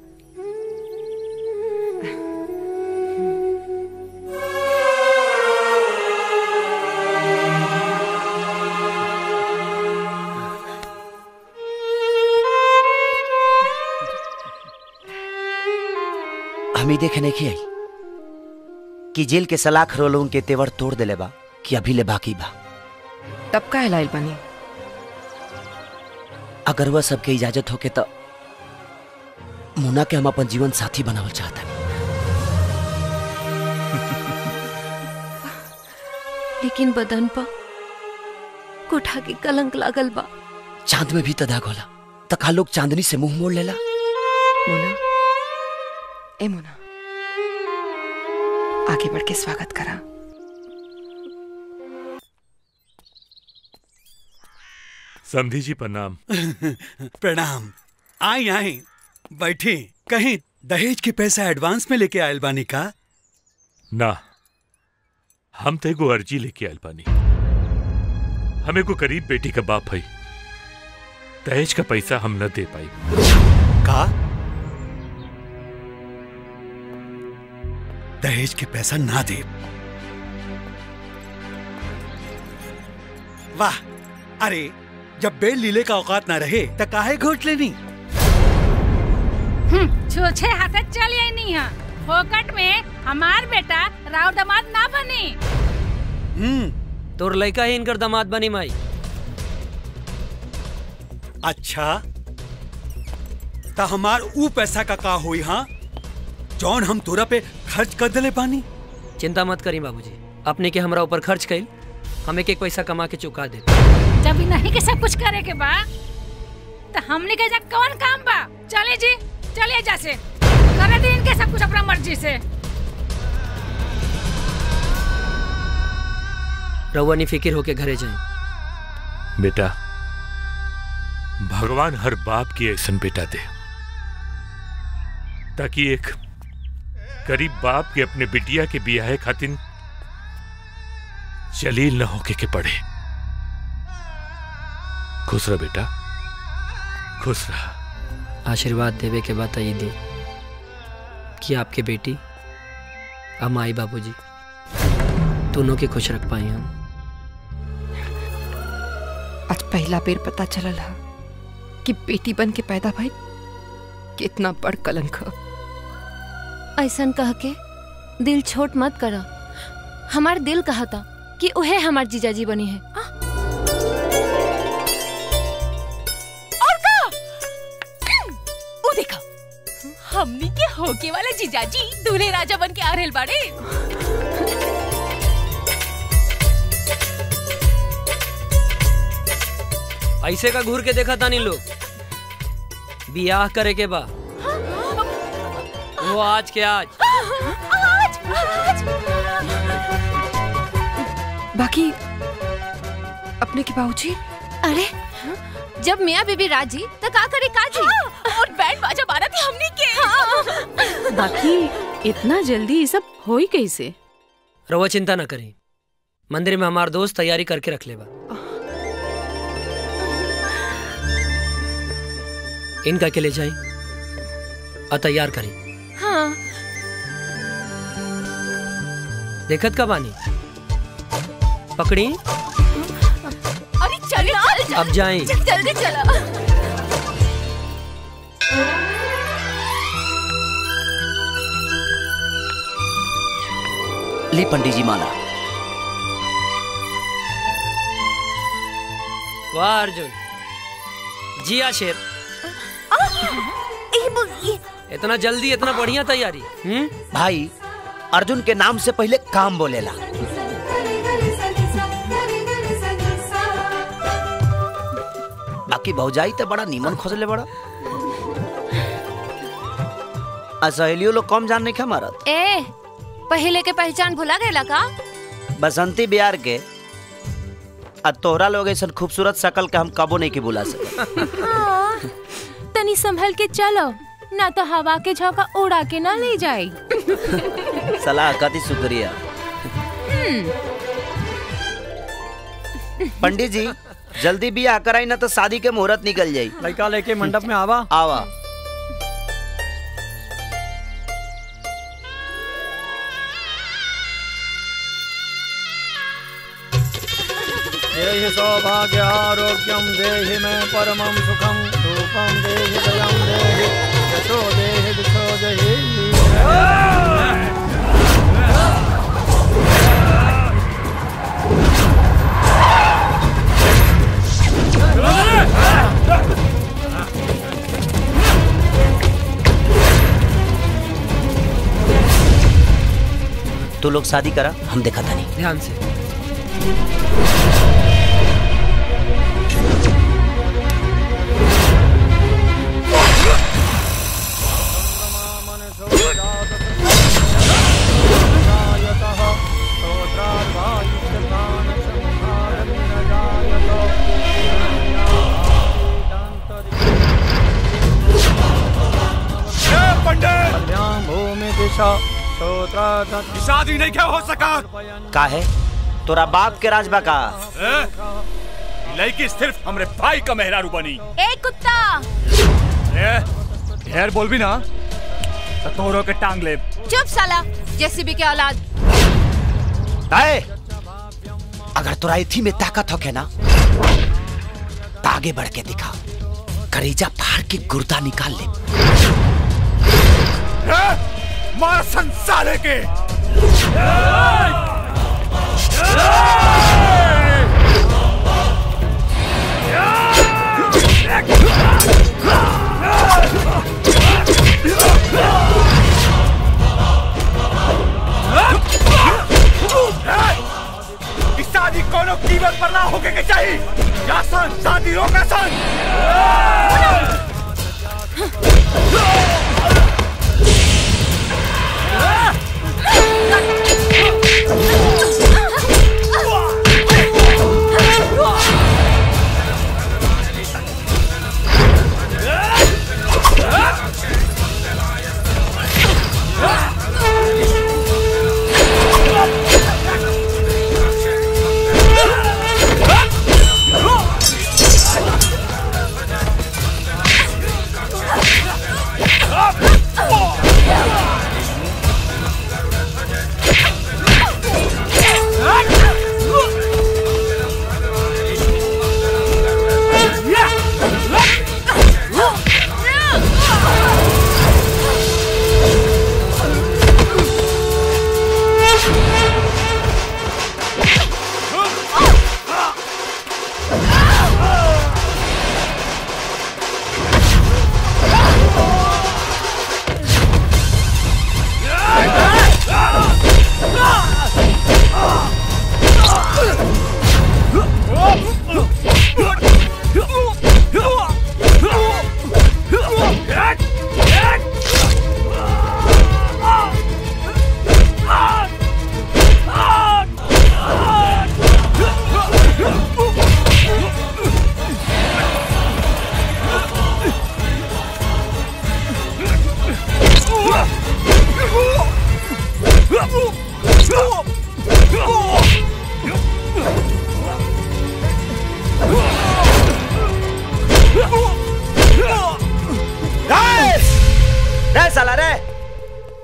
हम ही देखे नहीं आई कि जेल के सलाख रोलों के तेवर तोड़ देले बा कि अभी ले बाकी बा। तब का लाइल बनी? अगर वह सबके इजाजत होके तो मुन्ना के हम अपन जीवन साथी बनावल चाहता। लेकिन बदन पर कोठा के कलंक लागल बा। चांद में भी तो दाग होला, तका लोग चांदनी से मुंह मोड़ लेला। मोना, ए मोना, आगे बढ़ के स्वागत करा। समधी जी प्रणाम। प्रणाम। आई आई बैठी। कहीं दहेज के पैसा एडवांस में लेके आयल बानी का? ना, हम तो एगो अर्जी लेके आयल बानी। हमें को करीब बेटी का बाप है, दहेज का पैसा हम न दे पाई। का? दहेज के पैसा ना दे? वाह! अरे जब बेल लीले का औकात ना रहे तो काहे घोट लेनी? छूछे हाथ चल आई नहीं है। फोकट में हमार बेटा राव दामाद ना बनी। तोर लड़का ही इनकर दामाद बनी माई। अच्छा, ता हमार ऊ पैसा का हुई? हाँ, जौन हम तोरा पे खर्च कर दिले पानी। चिंता मत करी बाबूजी, अपने के हमरा ऊपर खर्च कइल, हम एक पैसा कमा के चुका दे। जब नहीं के सब कुछ करे के बा तो हमने के जा कौन काम बा? चले जी, चलिए जा से करे दे इनके सब कुछ अपना मर्जी से। रउआ फिकिर होके घरे जाए। बेटा, भगवान हर बाप की ऐसा बेटा दे ताकि एक गरीब बाप के अपने बिटिया के बियाह खातिर जलील न होके के पड़े। खुश रह बेटा, खुश रह। आशीर्वाद देवे के बाद ये दी कि आपके बेटी और माई बाबूजी दोनों के खुश रख पाए। हम आज पहला बेर पता चलल है कि बेटी बन के पैदा भई कितना बड़ कलंक है। ऐसन कह के दिल छोट मत करा। हमार दिल कहा था कि उहे हमार जीजाजी बनी है। और का? वो देखा, हमनी के होके वाले जीजाजी दूल्हे राजा बन के आ रहल बाड़े। ऐसे का घूर के देखा तानी लोग। बियाह करे के बा वो आज के आज। बाकी अपने के बाबूजी? अरे जब मियाँ बीबी राजी तो का करे काजी। और बैंड बाजा बारा थी हमनी के। बाकी इतना जल्दी ये सब होई कैसे? रवा चिंता ना करें, मंदिर में हमार दोस्त तैयारी करके रख लेबा। इनका के ले जाई और तैयार करी। हाँ। देखत का बानी पकड़ी। अरे चल अब जाएं। जल्दी चला। ली पंडित जी माला। वाह अर्जुन, जिया शेर। इतना जल्दी इतना बढ़िया तैयारी। भाई अर्जुन के नाम से पहले काम बोलेला। बाकी भौजाई तो बड़ा नीमन खोजले बड़ा। सहेलियों लोग कम जान नहीं खा मारत। ए पहले के पहचान भुला गए का? बसंती बिहार के आ तोहरा लोग ऐसा खूबसूरत शकल के हम कबो नहीं के बुला सके। हाँ, तनी संभल के चलो ना तो हवा के झोंका उड़ा के ना ले जाए। सलाह कति शुक्रिया। पंडित जी जल्दी बियाह कराई ना तो शादी के मुहूर्त निकल जाई। लड़का लेके मंडप में आवा। आवा। देहि सौभाग्य आरोग्यम देहि में परमं सुखम धूपम देहि दयम देहि यशो देहि दिशो देहि। तू लोग शादी करा, हम देखा था नहीं। ध्यान से। शादी नहीं क्या हो सका? का है तोरा बाप के राजबा का? लड़की सिर्फ हमरे भाई का मेहरारू बनी। ए कुत्ता, ढेर बोल भी ना तो तोरो के टांग ले। चुप साला, जेसीबी के औलाद। अगर तोरा इथी में ताकत हो के ना तो आगे बढ़ के दिखा, करेजा फाड़ के गुर्दा निकाल ले। मार संसार के। शादी कोनो कीमत पर ना होके के चाहिए। या सन शादी रोका सन।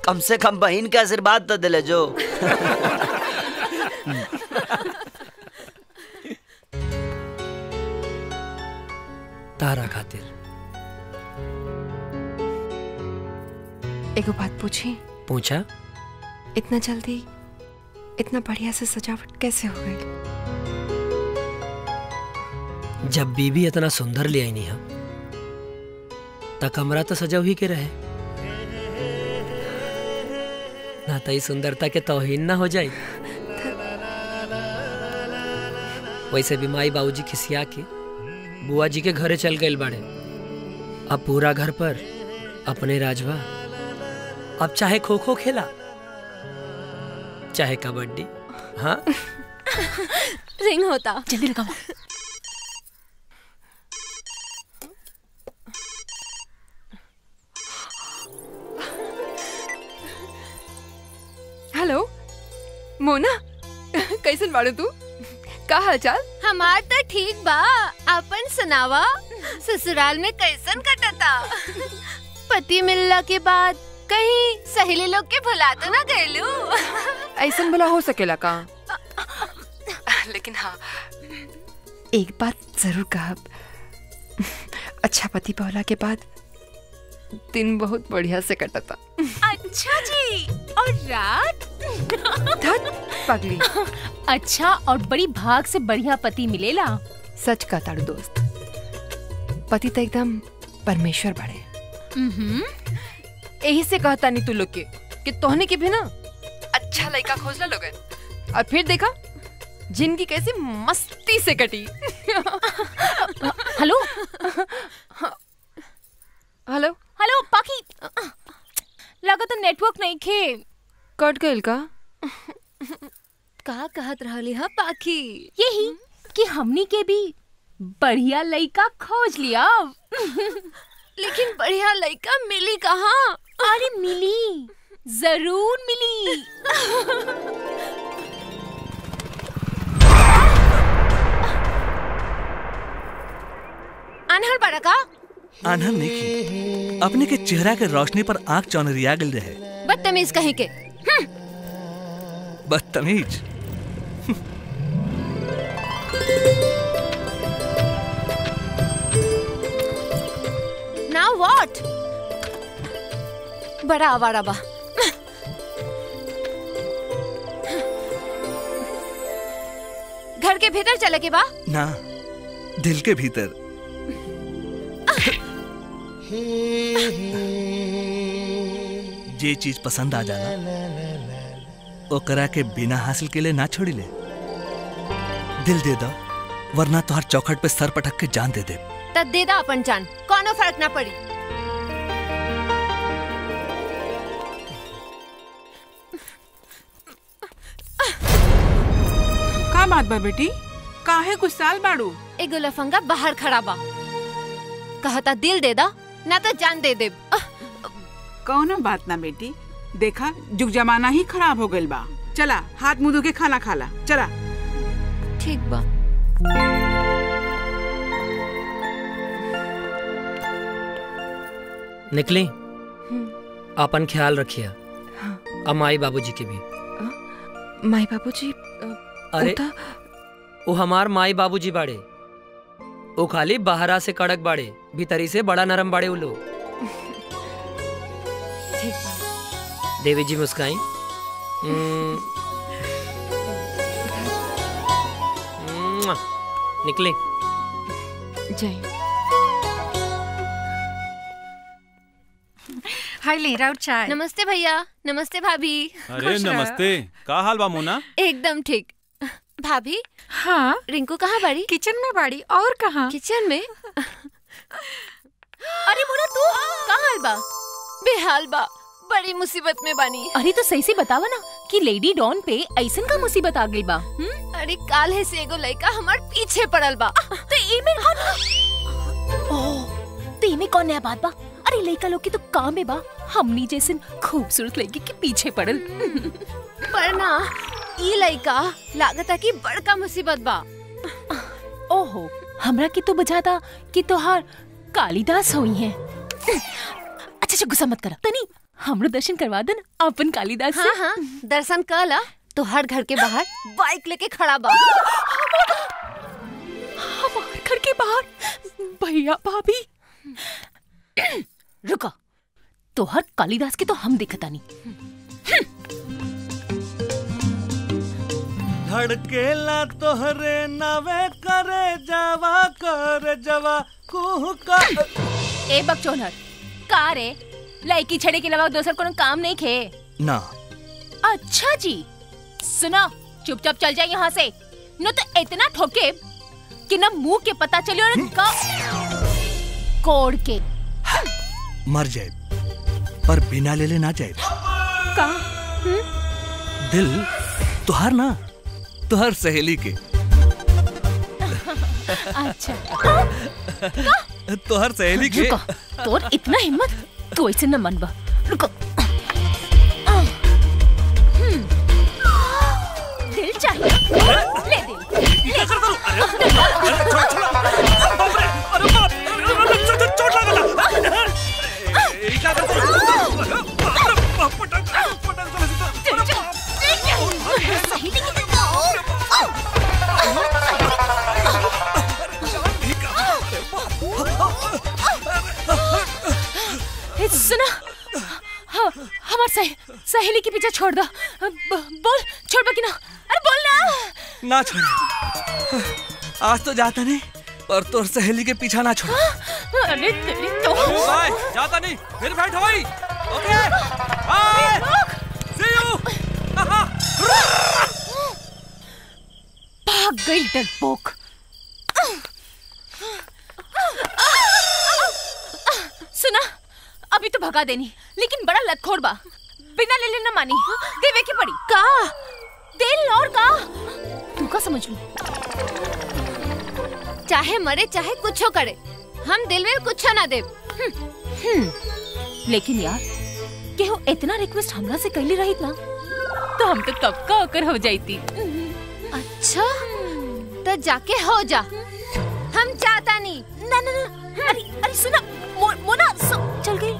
कम से कम बहन के आशीर्वाद तो दिले जो। तारा खातिर एगो बात पूछी? पूछा। इतना जल्दी इतना बढ़िया से सजावट कैसे हो गई? जब बीबी इतना सुंदर ले आई नहीं हम त कमरा तो सजा ही के रहे ना, तई सुंदरता के तौहीन ना हो जाए। वैसे भी माई बाबूजी खिसिया के बुआ जी के घरे चल गए बाड़े। अब पूरा घर पर अपने राजवा। अब चाहे खो खो खेला चाहे कबड्डी। हाँ रिंग होता, जल्दी लगाओ। हेलो मोना, कैसन बाड़ू तू? का हाल चाल? हमार तो ठीक बा, अपन सुनावा। ससुराल में कैसन कटता? पति मिलला के बाद कहीं सहेली लोग के भुला तो ना गएलू? ऐसन भला हो सकेला का? लेकिन हाँ, एक बात जरूर कहब, अच्छा पति पहला के बाद दिन बहुत बढ़िया से कटता। अच्छा जी, और रात? पगली। अच्छा, और बड़ी भाग से बढ़िया पति मिलेला। सच का ताड़ू दोस्त, पति तो एकदम परमेश्वर बड़े। यही से कहता नहीं तू लोग के कि तोहने के भी ना अच्छा लड़का खोजला लोगन, और फिर देखा जिंदगी कैसे मस्ती से कटी। हेलो हेलो हेलो पाखी, लगा तो नेटवर्क नहीं खे। कट गइल का? का कहत रहली हा पाखी? यही कि हमनी के भी बढ़िया लड़का खोज लिया। लेकिन बढ़िया लड़का मिली कहाँ? अरे मिली, जरूर मिली। अनहर बड़ा का? अनहर नहीं, अपने के चेहरा के रोशनी पर आंख चौनरिया गल रहे। बदतमीज कहीं के। बदतमीज? Now what? बड़ा आवारा बा। घर के भीतर चले के बा? ना, दिल के भीतर। जे चीज पसंद आ जाना ओकरा के बिना हासिल के लिए ना छोड़ी ले। दिल दे दो, वरना तुहार चौखट पे सर पटक के जान दे दे। तब दे दा अपन जान, कोनो फर्क ना पड़ी। का बात बा बेटी? काहे गुस्साल बाड़ू? एगो लफंगा बाहर खड़ा बा, कहता दिल दे दा ना तो जान दे दे। कौनो बात ना बेटी, देखा जुग जमाना ही खराब हो गइल बा। चला हाथ मुंह धो के खाना खाला। चला। ठीक बा। निकली, अपन ख्याल रखिया। अब माई बाबूजी के भी। माई बाबूजी? अरे वो हमार माई बाबूजी बाड़े, वो खाली बाहरा से कड़क बाड़े, भीतरी से बड़ा नरम बाड़े वो लोग। देवी जी मुस्काई। निकले। जय। हाय ले राउत चाय। नमस्ते भैया। नमस्ते भाभी। अरे नमस्ते, का हाल बा मोना? एकदम ठीक। भाभी? हाँ? रिंकू कहाँ बाड़ी? किचन में बाड़ी। और कहाँ? किचन में? अरे मोना तू कहाँ हाल बा? बेहाल बा, बड़ी मुसीबत में बानी। अरे तो सही से बतावा ना कि लेडी डॉन पे ऐसन का मुसीबत आ गई बा। अरे काल है से एगो लड़का हमार पीछे पड़ल बा। तो इमे तो इमे कौन नया बात बा? अरे लड़का लोग की तो काम है बा, हमनी जैसे खूबसूरत लड़की के पीछे पड़ल। पर ना ई लड़का लागता कि बड़का मुसीबत बा। ओहो, हमरा की तो बजाता कि तोहार कालिदास हुई है। अच्छा गुस्सा मत करा तनी, हमरो दर्शन करवा दे ना अपन कालिदास से। हाँ हाँ दर्शन कर ला। तो हर घर के बाहर बाइक लेके खड़ा बा। हमारे घर के बाहर भैया भाभी। रुको, तो हर कालिदास के तो हम दिखता नहीं। धड़केला तोहरे नवे करे जवा कुह का। ए बकचोनर का रे, लड़की छड़े के अलावा दूसर कोनो काम नहीं खे ना। अच्छा जी सुनो, चुपचाप चल जाए यहाँ से, न तो इतना ठोके कि न मुंह के पता चले और का कोड़ के मर जाए पर बिना ले ले ना जाए। का दिल तुहार ना, तुहार सहेली के। अच्छा तुहार सहेली के। रुको, तोर इतना हिम्मत, तू ऐसे न मनबा। रुको, दिल चाहिए, ले दिल। क्या करता हूँ? अरे बाप, चोट लगा। क्या करता हूँ? सुना, हमारे सहेली के पीछे छोड़ दो। बोल, छोड़ बा कि ना? अरे बोल ना। ना छोड़े, आज तो जाता नहीं, पर तोर सहेली के पीछा ना छोड़। अरे तेरी तो बाय, जाता नहीं, फिर फाइट होई। Okay, bye, see you. भाग गई डरपोक। सुना, अभी तो भगा देनी, लेकिन बड़ा लतखोर बा, बिना ले लेना मानी, देवे की पड़ी। का दिल और का तू का समझ लू। चाहे मरे चाहे कुछो करे, हम दिल में कुछो ना दे। लेकिन यार केहू इतना रिक्वेस्ट हमरा से कैली रही ना, तो हम तो कब का होकर हो जाती। अच्छा तो जाके हो जा, हम चाहता नहीं। ना ना ना, अरे अरे सुना, मोना चल गई।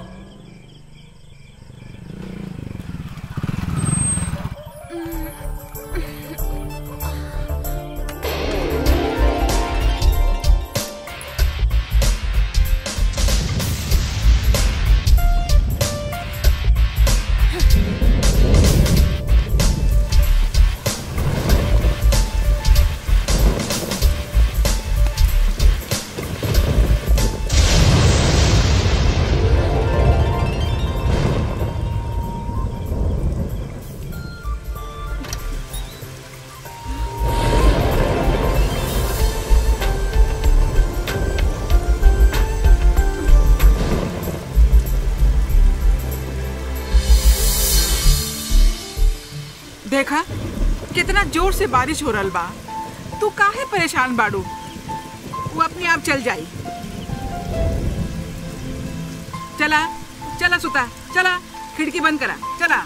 देखा कितना जोर से बारिश हो रहा बा, तू काहे परेशान बाड़ू? वो अपने आप चल जाई। चला चला सुता, चला खिड़की बंद करा, चला।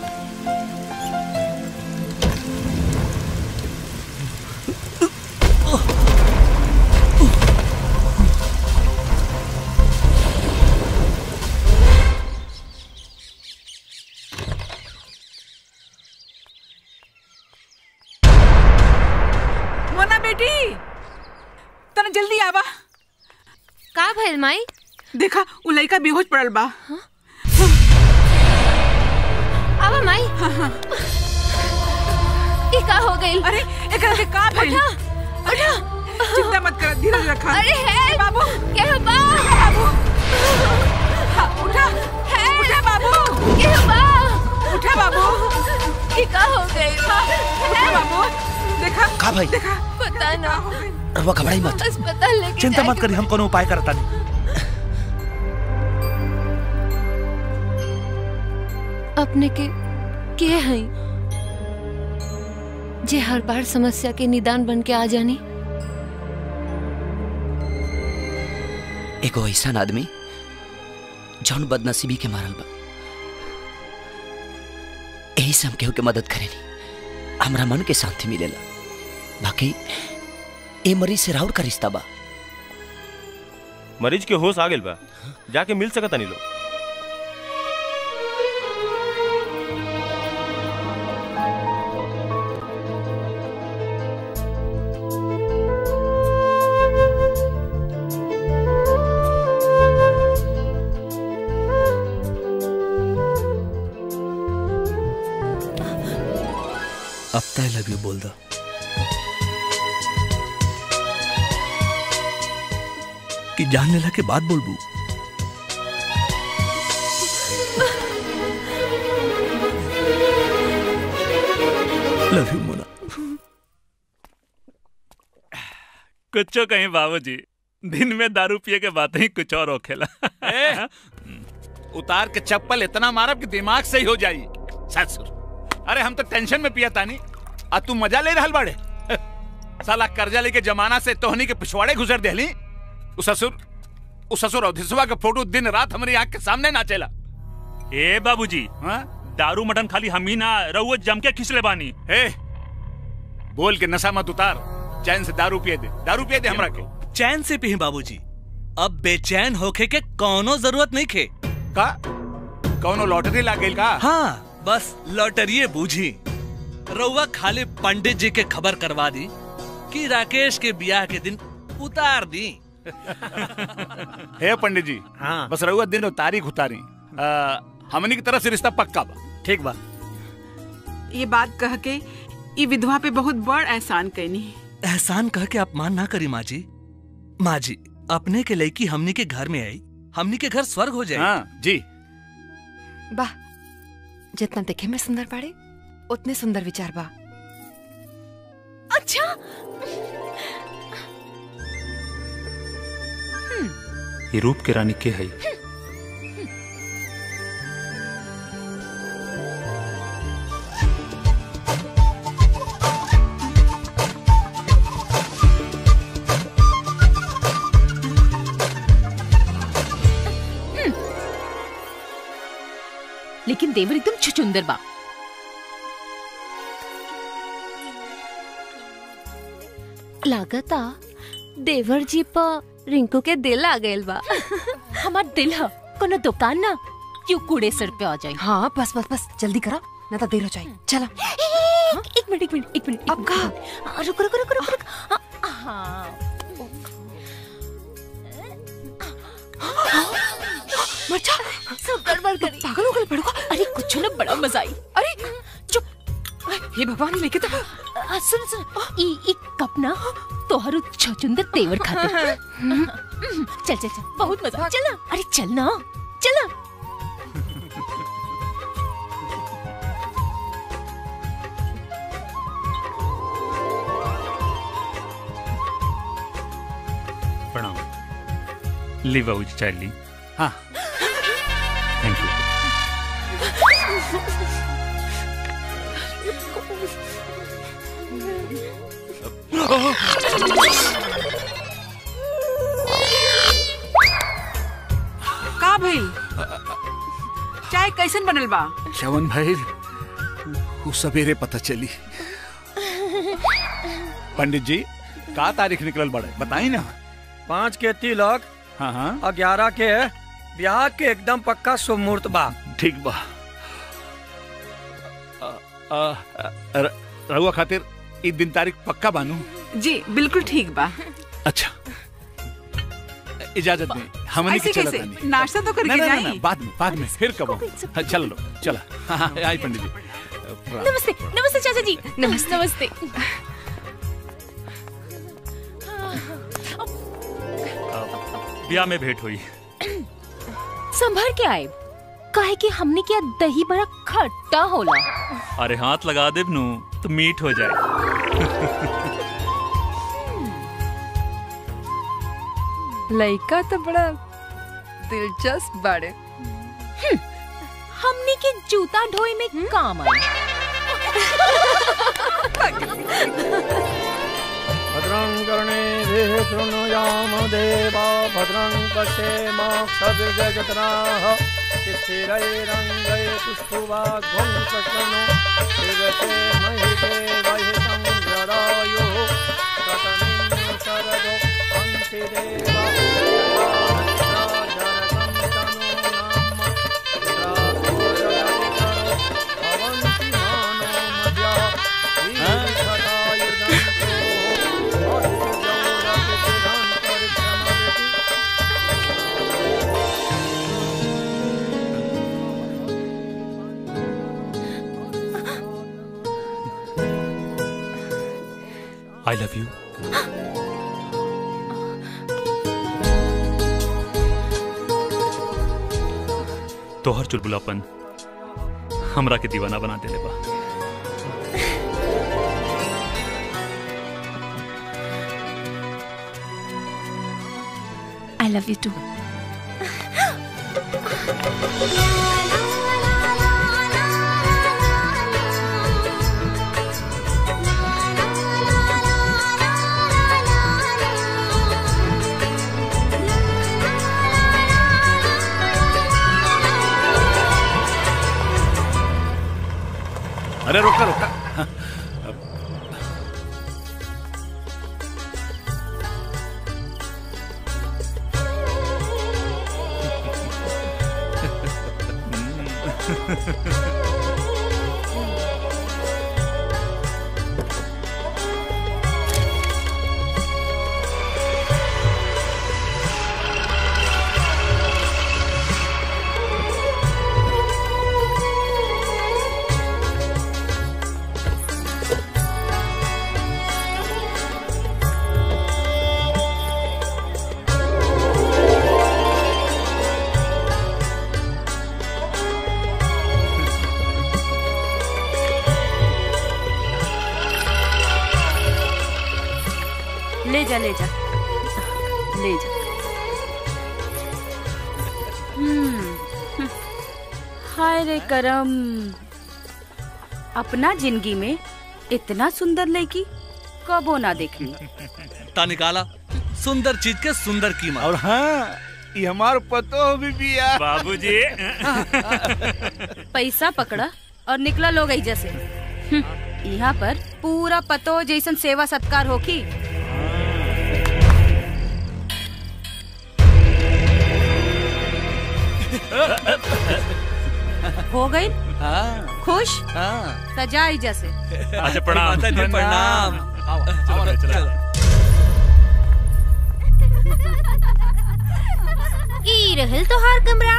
जल्दी आवा। का भइल माई? देखा उ लइका बेहोश पड़ल बा। आवा माई। ई का हो गइल? अरे एकरा के का भइल? उठा चिंता मत कर, धीरज रखा। अरे है बाबू, के बा बाबू, उठा उठा बाबू, के बा उठा बाबू। ई का हो गइल? उठा बाबू। देखा का भाई? देखा पता ना। रवा घबराई मत, अस्पताल लेके चिंता मत करी, हम कोनो उपाय करता नहीं। अपने के हैं जे हर बार समस्या के निदान बन के आ जानी। एगो ऐसा आदमी जौन बदनसीबी के मारल बा, यही से हम केहू के मदद करेनी, हमरा मन के शांति मिलेला। बाकी ए मरीज से राउर का रिश्ता बा। मरीज के होश आ गेल बा, जाके मिल सकता नहीं लो। अब तो आई लव यू बोल दो। कि जान लेला के बाद बोलबू। Love you Mona. कुछ कहीं बाबूजी, दिन में दारू पिए के बात ही कुछ और होखेला। उतार के चप्पल इतना मारब कि दिमाग सही हो जाई। ससुर, अरे हम तो टेंशन में पिया तानी, आ तू मजा ले रहल बाड़े। साला कर्जा लेके जमाना से तोहनी के पिछवाड़े गुजर देहली। उस ससुर अवधिसवा का फोटो दिन रात हमारी आंख के सामने ना चला। ए बाबूजी, दारू मटन खाली हम ही ना रहुए जम के खिंचले बानी। बोल के नशा मत उतार, चैन से दारू पिए दे हमरा के। चैन से पी बाबूजी, अब बेचैन होके के कौनो जरूरत नहीं खे। का कौनो लॉटरी लाग गइल का? हाँ, बस लॉटरी बूझी। रउआ खाली पंडित जी के खबर करवा दी कि राकेश के ब्याह के दिन उतार दी। हे पंडित जी, हाँ। बस रउआ दिन और तारीख उतारी। हमनी की तरफ से रिश्ता पक्का बा। ठीक बा। ये बात कह के ये विधवा पे बहुत बड़ एहसान कैनी। एहसान कह के अपमान ना करी माँ जी। माँ जी, अपने के लड़की हमनी के घर में आई, हमनी के घर स्वर्ग हो जाए। हाँ जी। वाह, जितना देखे में सुंदर बाड़े उतने सुंदर विचार बा। अच्छा, ये रूप के रानी के है? लेकिन देवर एकदम छुचुंदर बा। लागता देवर जी पर रिंकू के दिल आ गइल बा। हमार दिल है कोनो दुकान ना क्यों कूड़े सर पे आ जाए। हाँ, बस बस बस जल्दी करा, ना तो देर हो जाए। चला। एक मिनट अब कहा? रुक। हाँ, मचा सब गड़बड़ करी। पागल हो गए बड़को। अरे कुछ ना, बड़ा मजा आई। अरे चुप। हे भगवान, लेके तो सुन ई कप ना तोहरु छचुंदर तेवर खाते। चल बहुत मजा। चल ना, अरे चल ना, चल। प्रणाम। ली बाबूजी, चाय ली। हाँ, थैंक यू। का भाई चाय कैसन बनल बा? चवन भाई, वो सवेरे पता चली। पंडित जी, का तारीख निकलल बड़े बताई ना। 5 के तिलक, हाँ, 11 के ब्याह के एकदम पक्का शुभ मुहूर्त बा। ठीक बा। रहुआ खातिर ई दिन तारीख पक्का बानू? जी बिल्कुल ठीक बा। अच्छा, इजाजत नहीं, हमनी के चलत नहीं। नाश्ता तो करके जाई। ना, बाद में फिर कब। चल लो, चला। हाँ, आई पंडित जी। नमस्ते चाचा जी। नमस्ते। ब्याह में भेंट हुई। संभर के आए, काहे कि हमने क्या दही बड़ा खट्टा होला। अरे हाथ लगा दे नू तो मीठ हो जाए। लड़का तो बड़ा दिलचस्प बाड़े। हमने के जूता ढोए में काम आए। भद्रं कर्णेभिः शृणुयाम देवा भद्रं पश्येमाक्षभिर्यजत्राः स्थिरैरङ्गैस्तुष्टुवाग्भं सकृणो दिवसे महिते वहितं जरायुः कतमिं शरदो अन्ति देवा आई लव यू। तोहर चुलबुलापन हमरा के दीवाना बना देले बा। I love you too. अरे रोका रोका। ले जा ले जा ले जा। हाय रे करम, अपना जिंदगी में इतना सुंदर लड़की कबो ना देखनी। ता निकाला सुंदर चीज के सुंदर कीमत। और हाँ, ये हमार पतो भी बिया। बाबूजी। पैसा पकड़ा और निकला लोग ऐजा से। यहाँ पर पूरा पतो जैसन सेवा सत्कार होखी। हो गई खुश? सजा ऐजा से। अच्छा प्रणाम। प्रणाम। ई रहल तोहार कमरा।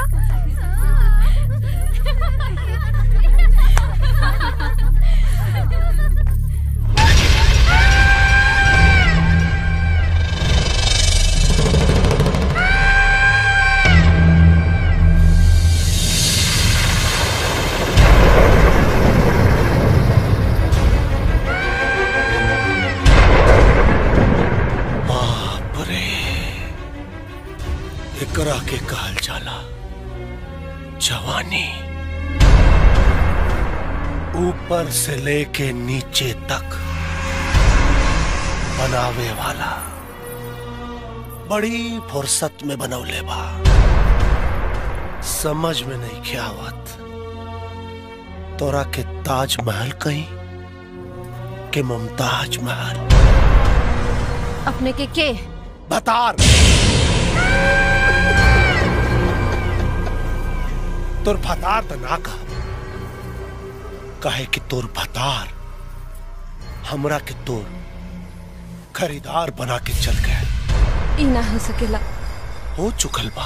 एकरा के कहल जाला जवानी। ऊपर से लेके नीचे तक बनावे वाला बड़ी फुर्सत में बनौले बा। समझ में नहीं क्या आवत तोरा के ताजमहल कहीं के मुमताज महल। अपने के बतार तोर भतार तो ना कहे कि तोर भतार हमरा के तोर खरीदार बना के चल गए। ई ना हो सकेला। हो चुकल बा।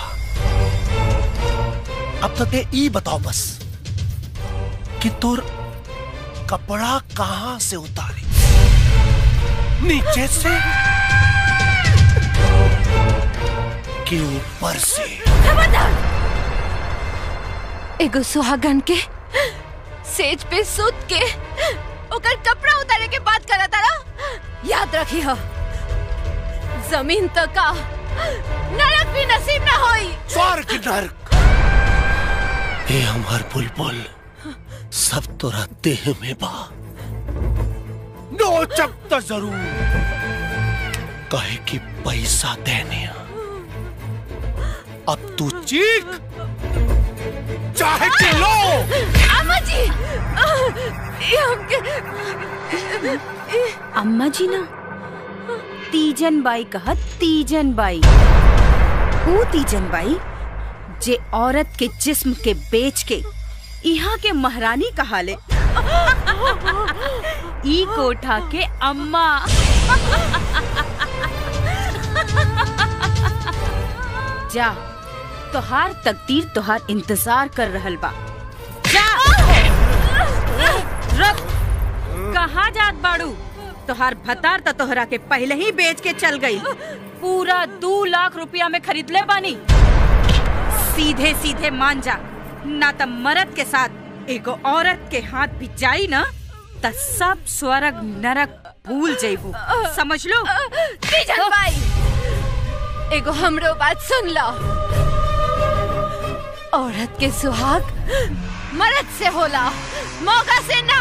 अब तो ते ई बताओ बस कि तोर कपड़ा कहां से उतारी, नीचे से कि ऊपर से? एगो सुहागन के सेज पे सूत के ओकर कपड़ा उतारे के बात करा तारा। याद रखी हो, जमीन तो का नरक भी नसीब ना होई। स्वर्ग नरक ये हमार बुलबुल सब तोरा देह में बा। नोचब तो जरूर कहे कि पैसा देने। अब तू चीख चाहे चिल्लो। अम्मा जी, ये हमके अम्मा जी ना, तीजन बाई कहत तीजन बाई। वो तीजन बाई जे औरत के जिस्म के बेच के यहाँ के महारानी कहाले। ई कोठा के अम्मा। जा, तोहार तकदीर तोहार इंतजार कर रहल बा। जा। रुक, कहाँ जात बाड़ू? तोहार भतार तो तोहरा के पहले ही बेच के चल गई। पूरा 2 लाख रुपया में खरीद ले बानी। सीधे सीधे मान जा, ना तो मर्द के साथ एगो औरत के हाथ भी जाई ना तो सब स्वर्ग नरक भूल जाइबू, समझ लो। तीजन भाई, एगो हमरो बात सुन लो। औरत के सुहाग मर्द से होला, मौका से ना।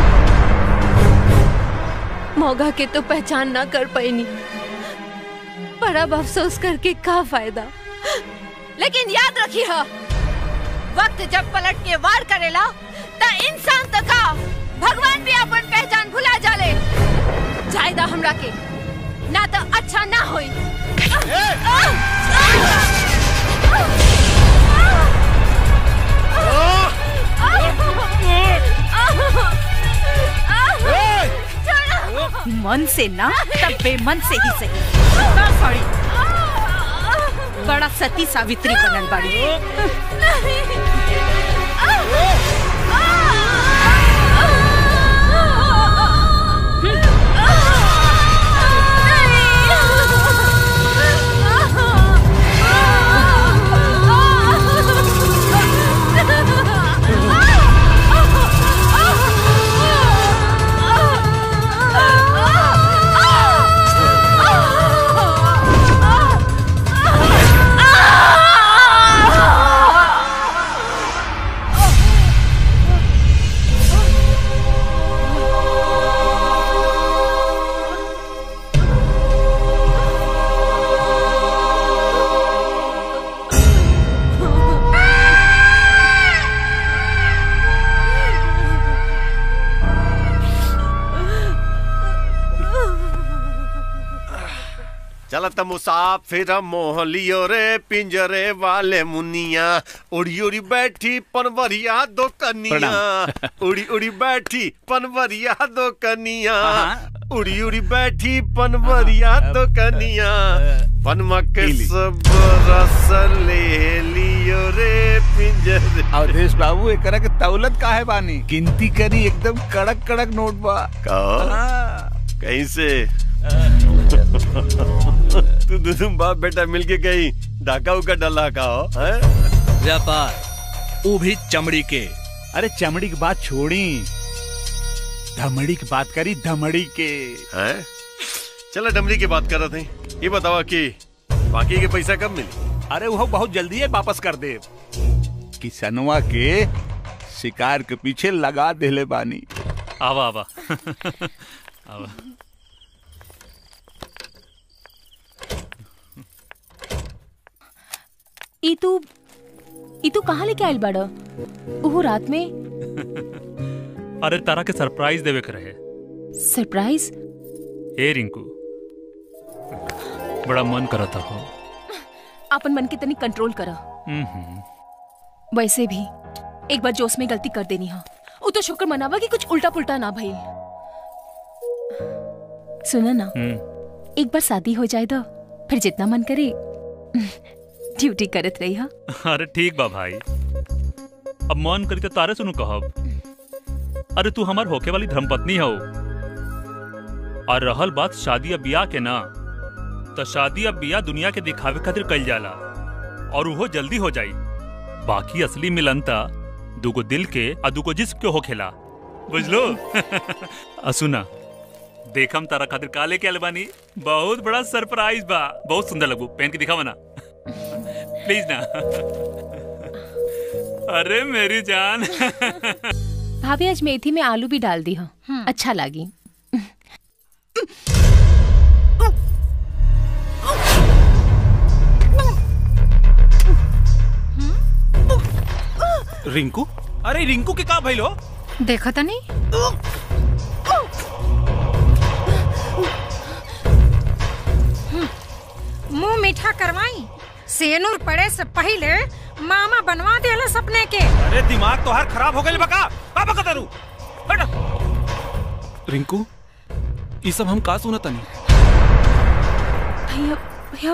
मौका के तो पहचान ना कर पाईनी, पर अब अफसोस करके का फायदा। लेकिन याद रखी है, वक्त जब पलट के वार करेला ता इंसान तो का भगवान भी अपन पहचान भुला जाले। जायदा हमरा के ना तो अच्छा ना होई। मन से ना तब बेमन से ही सही। सॉरी, बड़ा सती सावित्री बनल बाड़ी। चलत मुसाफिर मोह लियो रे पिंजरे वाले मुनिया, उड़ी उड़ी बैठी पनवरिया दो कनिया, उड़ी उड़ी बैठी पनवरिया दो कनिया, उड़ी उड़ी बैठी पनवरिया दो कनिया, पनमक सब रस ले लियो रे पिंजरे। अवधेश बाबू एकरा के तौलत काहे बानी? गिनती करी एकदम कड़क कड़क नोट बा। कहीं से तू दोनों बाप बेटा मिलके कहीं डाका उका डला का हो? व्यापार वो भी चमड़ी के। अरे चमड़ी की बात छोड़ी, धमड़ी की बात करी, धमड़ी के। हैं? चलो डमरी की बात कर रहे थे। ये बतावा कि बाकी के पैसा कब मिले? अरे वो बहुत जल्दी है वापस कर दे। किसनवा के शिकार के पीछे लगा देले बानी। आवा आवा आवा। ई तू कहाँ लेके आयल बाड़ा? ओहो रात में? अरे तारा के सरप्राइज देवे के रहे। सरप्राइज? ए रिंकू, बड़ा मन करता हो। अपन मन के तनी कंट्रोल करा। वैसे भी एक बार जोश में गलती कर देनी है, वो तो शुक्र मनावा कि कुछ उल्टा पुल्टा ना भइल। सुना ना, एक बार शादी हो जाए तो फिर जितना मन करे ड्यूटी करत रही हा। अरे ठीक बा भाई, अब मन करी तो तारे सुनू कहब। अरे तू हमार होके वाली धर्मपत्नी हो, और रहल बात शादी अब बियाह के ना, तो शादी अब बियाह दुनिया के दिखावे खातिर कइल जाला, और वो जल्दी हो जाई। बाकी असली मिलन ता दुगो दिल के और दुगो जिस्म के होखेला, बुझलो? असुना देखम तारा खातिर काले के अलबानी बहुत बड़ा सरप्राइज बा। बहुत सुंदर लगू, पहन के दिखावा ना प्लीज ना। अरे मेरी जान। भाभी आज मेथी में आलू भी डाल दी हो, अच्छा लगी। रिंकू, अरे रिंकू के का भइलो? देखा था नहीं? मुंह मीठा करवाई, सेनूर पड़े से पहले मामा बनवा देला सपने के। अरे दिमाग तो हर खराब हो गई बका। पापा का तरू हट। रिंकू, ये सब हम का सुना तनी? भैया भैया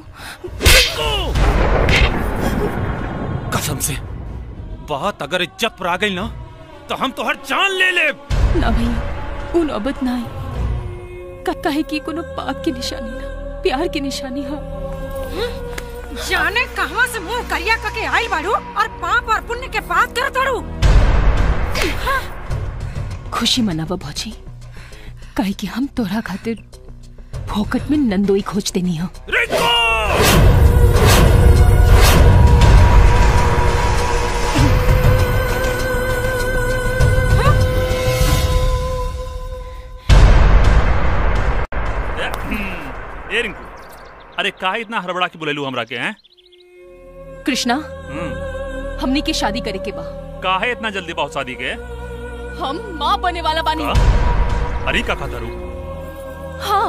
कसम से बात अगर इज्जत पर आ गई ना तो हम तो हर जान ले ले। ना भैया, वो नौबत ना आई। काहे की कोनो पाप की निशानी ना प्यार की निशानी है। जाने कहां से मुंह करिया करके आइल बाड़ू और पाप और पुण्य के बात कर ताड़ू। खुशी मनावा भौजी, काहे कि हम तोरा खातिर फोकट में नंदोई खोज देनी है। ए रिंकू, अरे काहे इतना हड़बड़ा के बुलेलू हमरा के हैं? कृष्णा, हमनी की शादी करे के बा। काहे इतना जल्दी बहुत शादी के? हम माँ बने वाला बानी। अरे का खातरू? हाँ,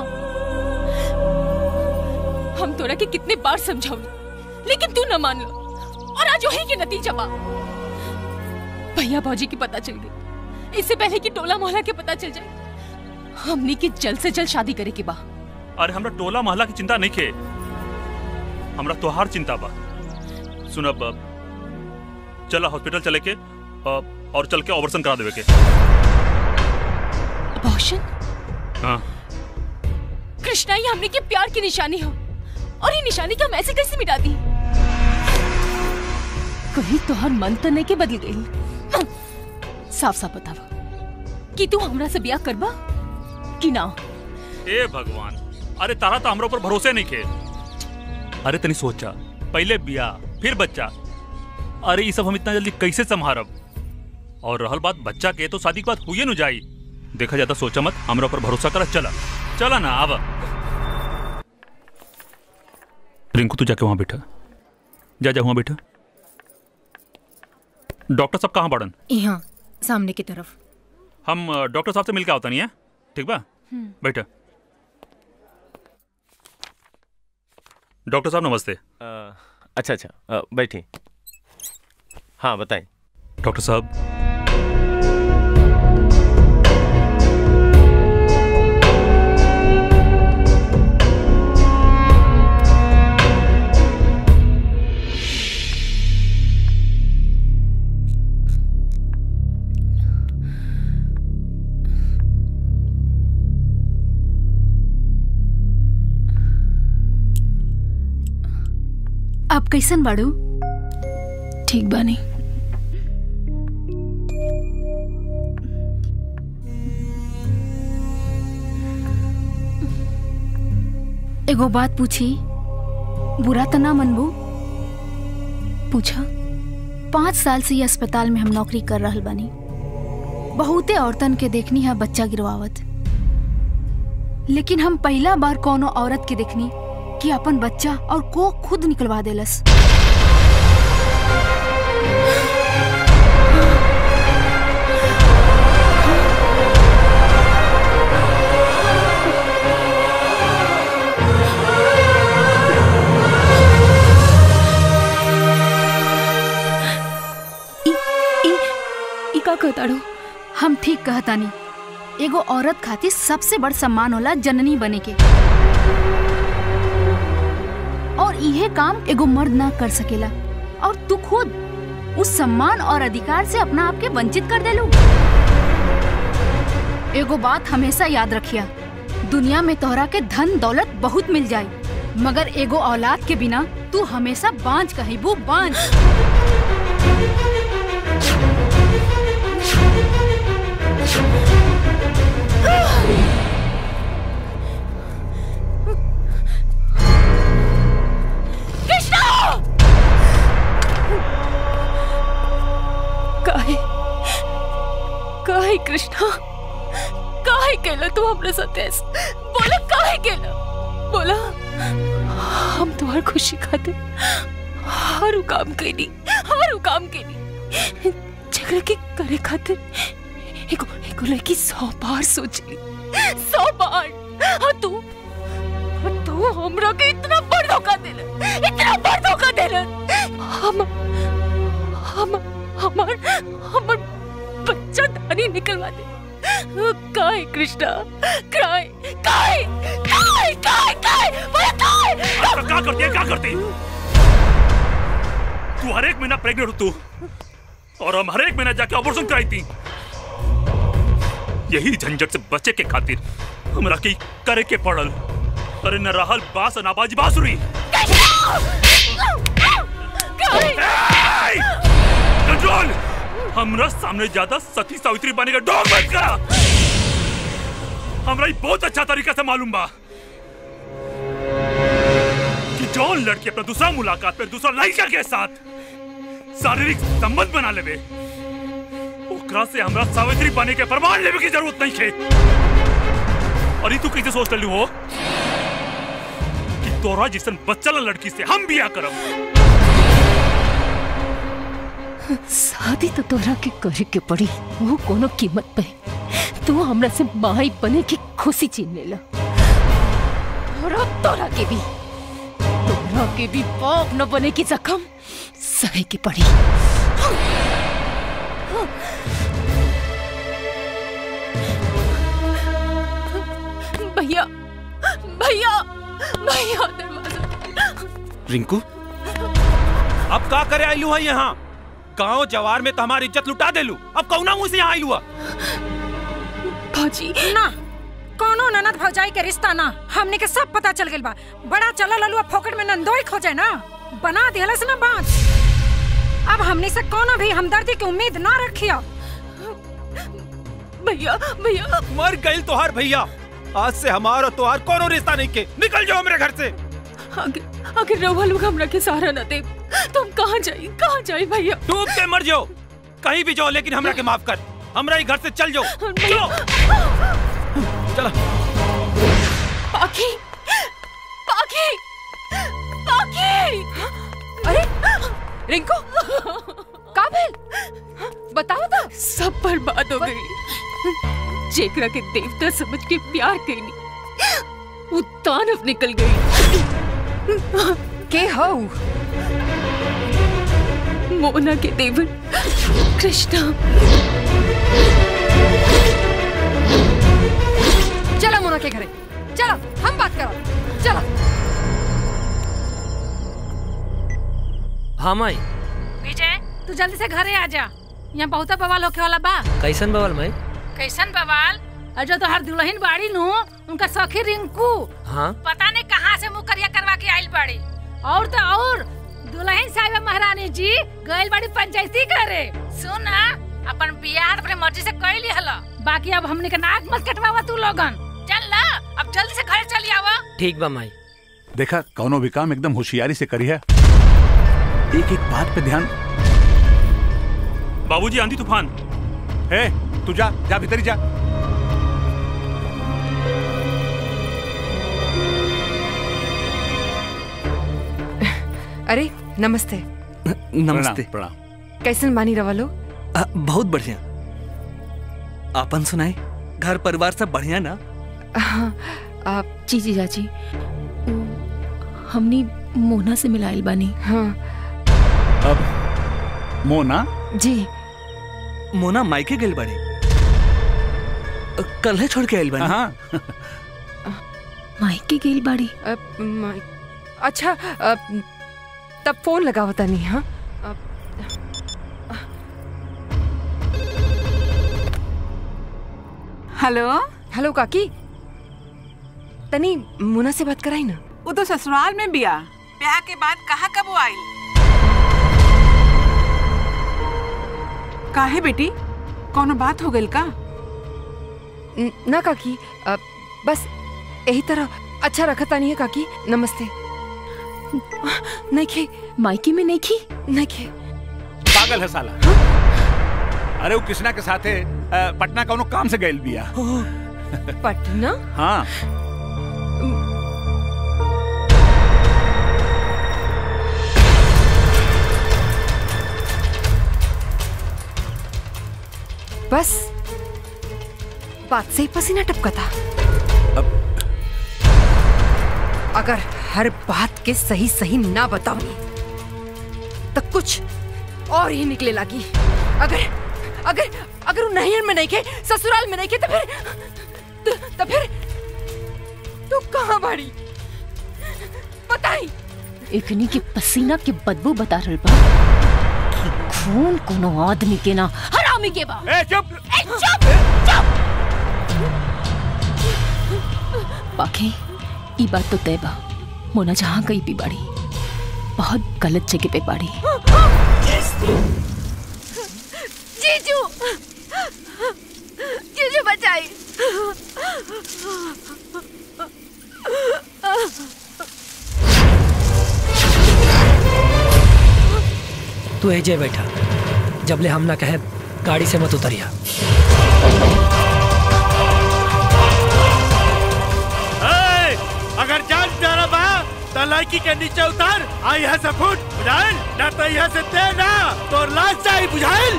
हम तोरा के कितने बार समझाऊं, लेकिन तू न मान लो और आज वही के नतीजा बा। भैया भौजी की पता चल गई, इससे पहले कि टोला मोहल्ला के पता चल जाए। हमनी की जल्द से जल्द शादी करे के बा। अरे हमरा टोला मोहल्ला की चिंता नहीं खे, हमरा तोहार चिंता बा। सुन अब चला हॉस्पिटल चले के और चल के ऑपरेशन करा देवे के। ऑपरेशन? हाँ। कृष्णा, ये हमने के प्यार की निशानी है और ये निशानी को हम ऐसे कैसे मिटा दी? कहीं तोहर मन तो नहीं के बदल गई? साफ साफ बतावा कि तू हमरा से ब्याह करबा कि ना? ए भगवान, अरे तारा तो हमरा ऊपर भरोसे नहीं खे। अरे तनी सोचा, पहले ब्याह फिर बच्चा। अरे ये सब हम इतना जल्दी कैसे संभारब? और रहल बात बच्चा के, तो शादी के बाद हुई न जाई। देखा जाता सोचा मत, हमरा ऊपर भरोसा कर। चला चला ना, आवा। रिंकू तू जाके वहां बैठा, जा वहां बैठा। डॉक्टर साहब कहाँ पड़न? यहाँ सामने की तरफ। हम डॉक्टर साहब से मिलकर आवता नहीं है, ठीक बा? बैठा। डॉक्टर साहब नमस्ते। अच्छा बैठिए। हाँ बताएं। डॉक्टर साहब, आप कैसन बाड़ू? ठीक बानी। एगो बात पूछी, बुरा तो ना मनबू? पूछा। 5 साल से ये अस्पताल में हम नौकरी कर रहल बानी। बहुते औरतन के देखनी है बच्चा गिरवावत, लेकिन हम पहला बार कोनो औरत के देखनी कि अपन बच्चा और को खुद निकलवा देलस। का कहताड़ू? हम ठीक कहतानी। एगो औरत खातिर सबसे बड़ सम्मान होला जननी बने के, और इहे काम एगो मर्द ना कर सकेला। और तू खुद उस सम्मान और अधिकार से अपना आप के वंचित कर देलू। एगो बात हमेशा याद रखिया, दुनिया में तोहरा के धन दौलत बहुत मिल जाए, मगर एगो औलाद के बिना तू हमेशा बांझ कहिबू, बांझ। काहे कृष्णा, काहे केला तू हमरा साथ ऐसा? बोला काहे केला? बोला। हम तुम्हार खुशी खातिर हर काम कैनी, हर काम कैनी। झगड़ा के करे खातिर एगो लड़की 100 बार सोचली, 100 बार। हाँ तू हमरा के इतना बड़ धोखा देला, इतना बड़ धोखा देला। हमर बच्चा दानी निकलवा दे। काय कृष्णा, काय काय काय काय काय काय क्या करती है, क्या करती? तू हर एक महीना प्रेग्नेंट हो तू, और हम हर एक महीना जाके ऑपरेशन कराई थी। यही झंझट से बचे के खातिर हमरा की करे के पड़ल। अरे न रहल बास न बाजी बांसुरी। कंट्रोल। हमरा सामने ज्यादा सती सावित्री बनेगा डॉग मत का। हमरा ही बहुत अच्छा तरीका से मालूम बा कि जौन लड़की अपना दूसरा मुलाकात पे दूसरा लड़का के साथ शारीरिक संबंध बना लेवे, ओकरा से हमरा सावित्री बने के प्रमाण लेवे की जरूरत नहीं है। और तू कैसे सोच रही हो कि तोरा जिसन बच्चा लड़की से हम बिया करब? शादी तो तोरा के करे के पड़ी, वो कोनो कीमत पे। तू हमरा से माई बने की खुशी छीन लेला। और अब तोरा के भी बाप न बने की जख्म सहे की पड़ी। भैया भैया भैया दरवाजा। रिंकू अब का करे आइलू है यहाँ? गांव जवार में तो हमारी इज्जत लुटा देलू, अब कौना मुंह से यहाँ आइलू? भाजी ना कोनो ननद भौजाई के रिश्ता ना, हमने के सब पता चल गेल बा। बड़ा चला ललुआ फोकट में नंदोई खोजे ना, बना देहलस ना बात। अब हमने से कोनो भी हमदर्दी की उम्मीद ना रखियो। भैया भैया मर गई तोहार भैया। आज से हमारा तोहार कोनो रिश्ता नहीं के, निकल जाओ मेरे घर से। अगर रवा लोग हमरा के सहारा न दे तो हम कहाँ जाए भैया? डूब के मर जाओ, कहीं भी जाओ, लेकिन हमरा के माफ कर। हमरा ही घर से चल जाओ। चलो चलो। पाखी पाखी पाखी। अरे रिंकू का भेल? बताओ तो। सब बर्बाद हो गई। जेकरा के देवता समझ के प्यार कईनी, वो दानव निकल गई। के हो? मोना के देवर कृष्णा। चलो मोना के घरे, चलो हम बात करो, चलो। हाँ माई। विजय तू जल्दी से घरे आ जा, यहाँ बहुत बवाल होके वाला बा। कैसन बवाल माई? कैसन बवाल? और जो तोहर दुल्हन बाड़ी नु, उनका सखी रिंकू हाँ? पता नहीं कहाँ से मुकरिया करवा के आइल बाड़ी। और तो और दुल्हन साहिबा महारानी जी गइल बाड़ी पंचायती करे। सुन ना, अपन बियाह अपने मर्जी से कर लिहल, बाकी अब हमने के नाक मत कटवावा तू लोगन। चल ना, अब जल्दी से घर चली आवा। ठीक बा माई। देखा कौनो भी काम एकदम होशियारी से करी है, एक एक बात पे ध्यान। बाबूजी आंधी तूफान है, तू जा जा भीतर ही जा। अरे नमस्ते। नमस्ते। प्रणाम। कैसन बानी रवा लोग? बहुत बढ़िया। आपन सुनाई, घर परिवार सब बढ़िया ना? हाँ, आप जी चाची, हमनी मोना से मिलाइल बानी। हाँ। अब मोना जी। मोना मायके गेल बाड़ी, कल है छोड़ के आइल बानी। हाँ। मायके गेल बाड़ी। अच्छा तब फोन लगाओ तनी। हाँ हेलो हेलो काकी, तनी मुना से बात कराई ना। वो तो ससुराल में बिया, ब्याह के बाद कहाँ कब वो आई? काहे बेटी, कोनो बात हो गई का? ना काकी, बस यही तरह अच्छा रखता नहीं है काकी। नमस्ते। नहीं खे मायके में नहीं खे। पागल है साला। अरे वो कृष्णा के साथे पटना कौनो काम से गइल बिया। पटना? हाँ। बस बात से ही पसीना टपका था। अगर हर बात के सही सही ना बताऊंगी तो कुछ और ही निकले लगी। अगर अगर अगर नैहर में नहीं खे, ससुराल में नहीं खे, तो फिर तू कहाँ बाड़ी बताई? इतनी के पसीना के बदबू बता रही बा कि खून कोनो आदमी के ना हरामी के बा। चुप। चुप चुप। पाखे ई बात तो तय बा, मोना जहाँ गई भी बाड़ी बहुत गलत जगह पे बाड़ी। जीजू, जीजू बचाई। तू एजे बैठा, जबले हम ना कहे गाड़ी से मत उतरिया। अगर जान प्यारा बा तो लड़की के नीचे उतर, आई है से फुट बुझाइल, ना तो यहाँ से दे ना तो लाश जाई बुझाइल।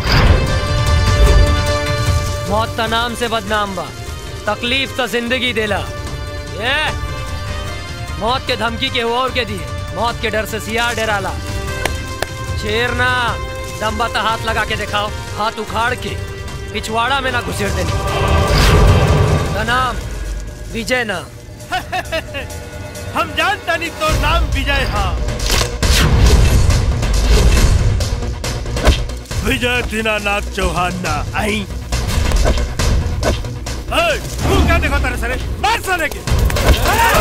मौत का नाम से बदनाम बा, तकलीफ तो जिंदगी देला। ये मौत के धमकी के और के दिए, मौत के डर से सियार डराला। शेर ना दम बता, हाथ लगा के दिखाओ, हाथ उखाड़ के पिछवाड़ा में ना घुसेड़ देनी। का नाम विजय ना। हम जानता नहीं तो नाम विजय हा। विजय दीनानाथ चौहान ना आई। तू क्या देखा तेरे सरे, मार साले के।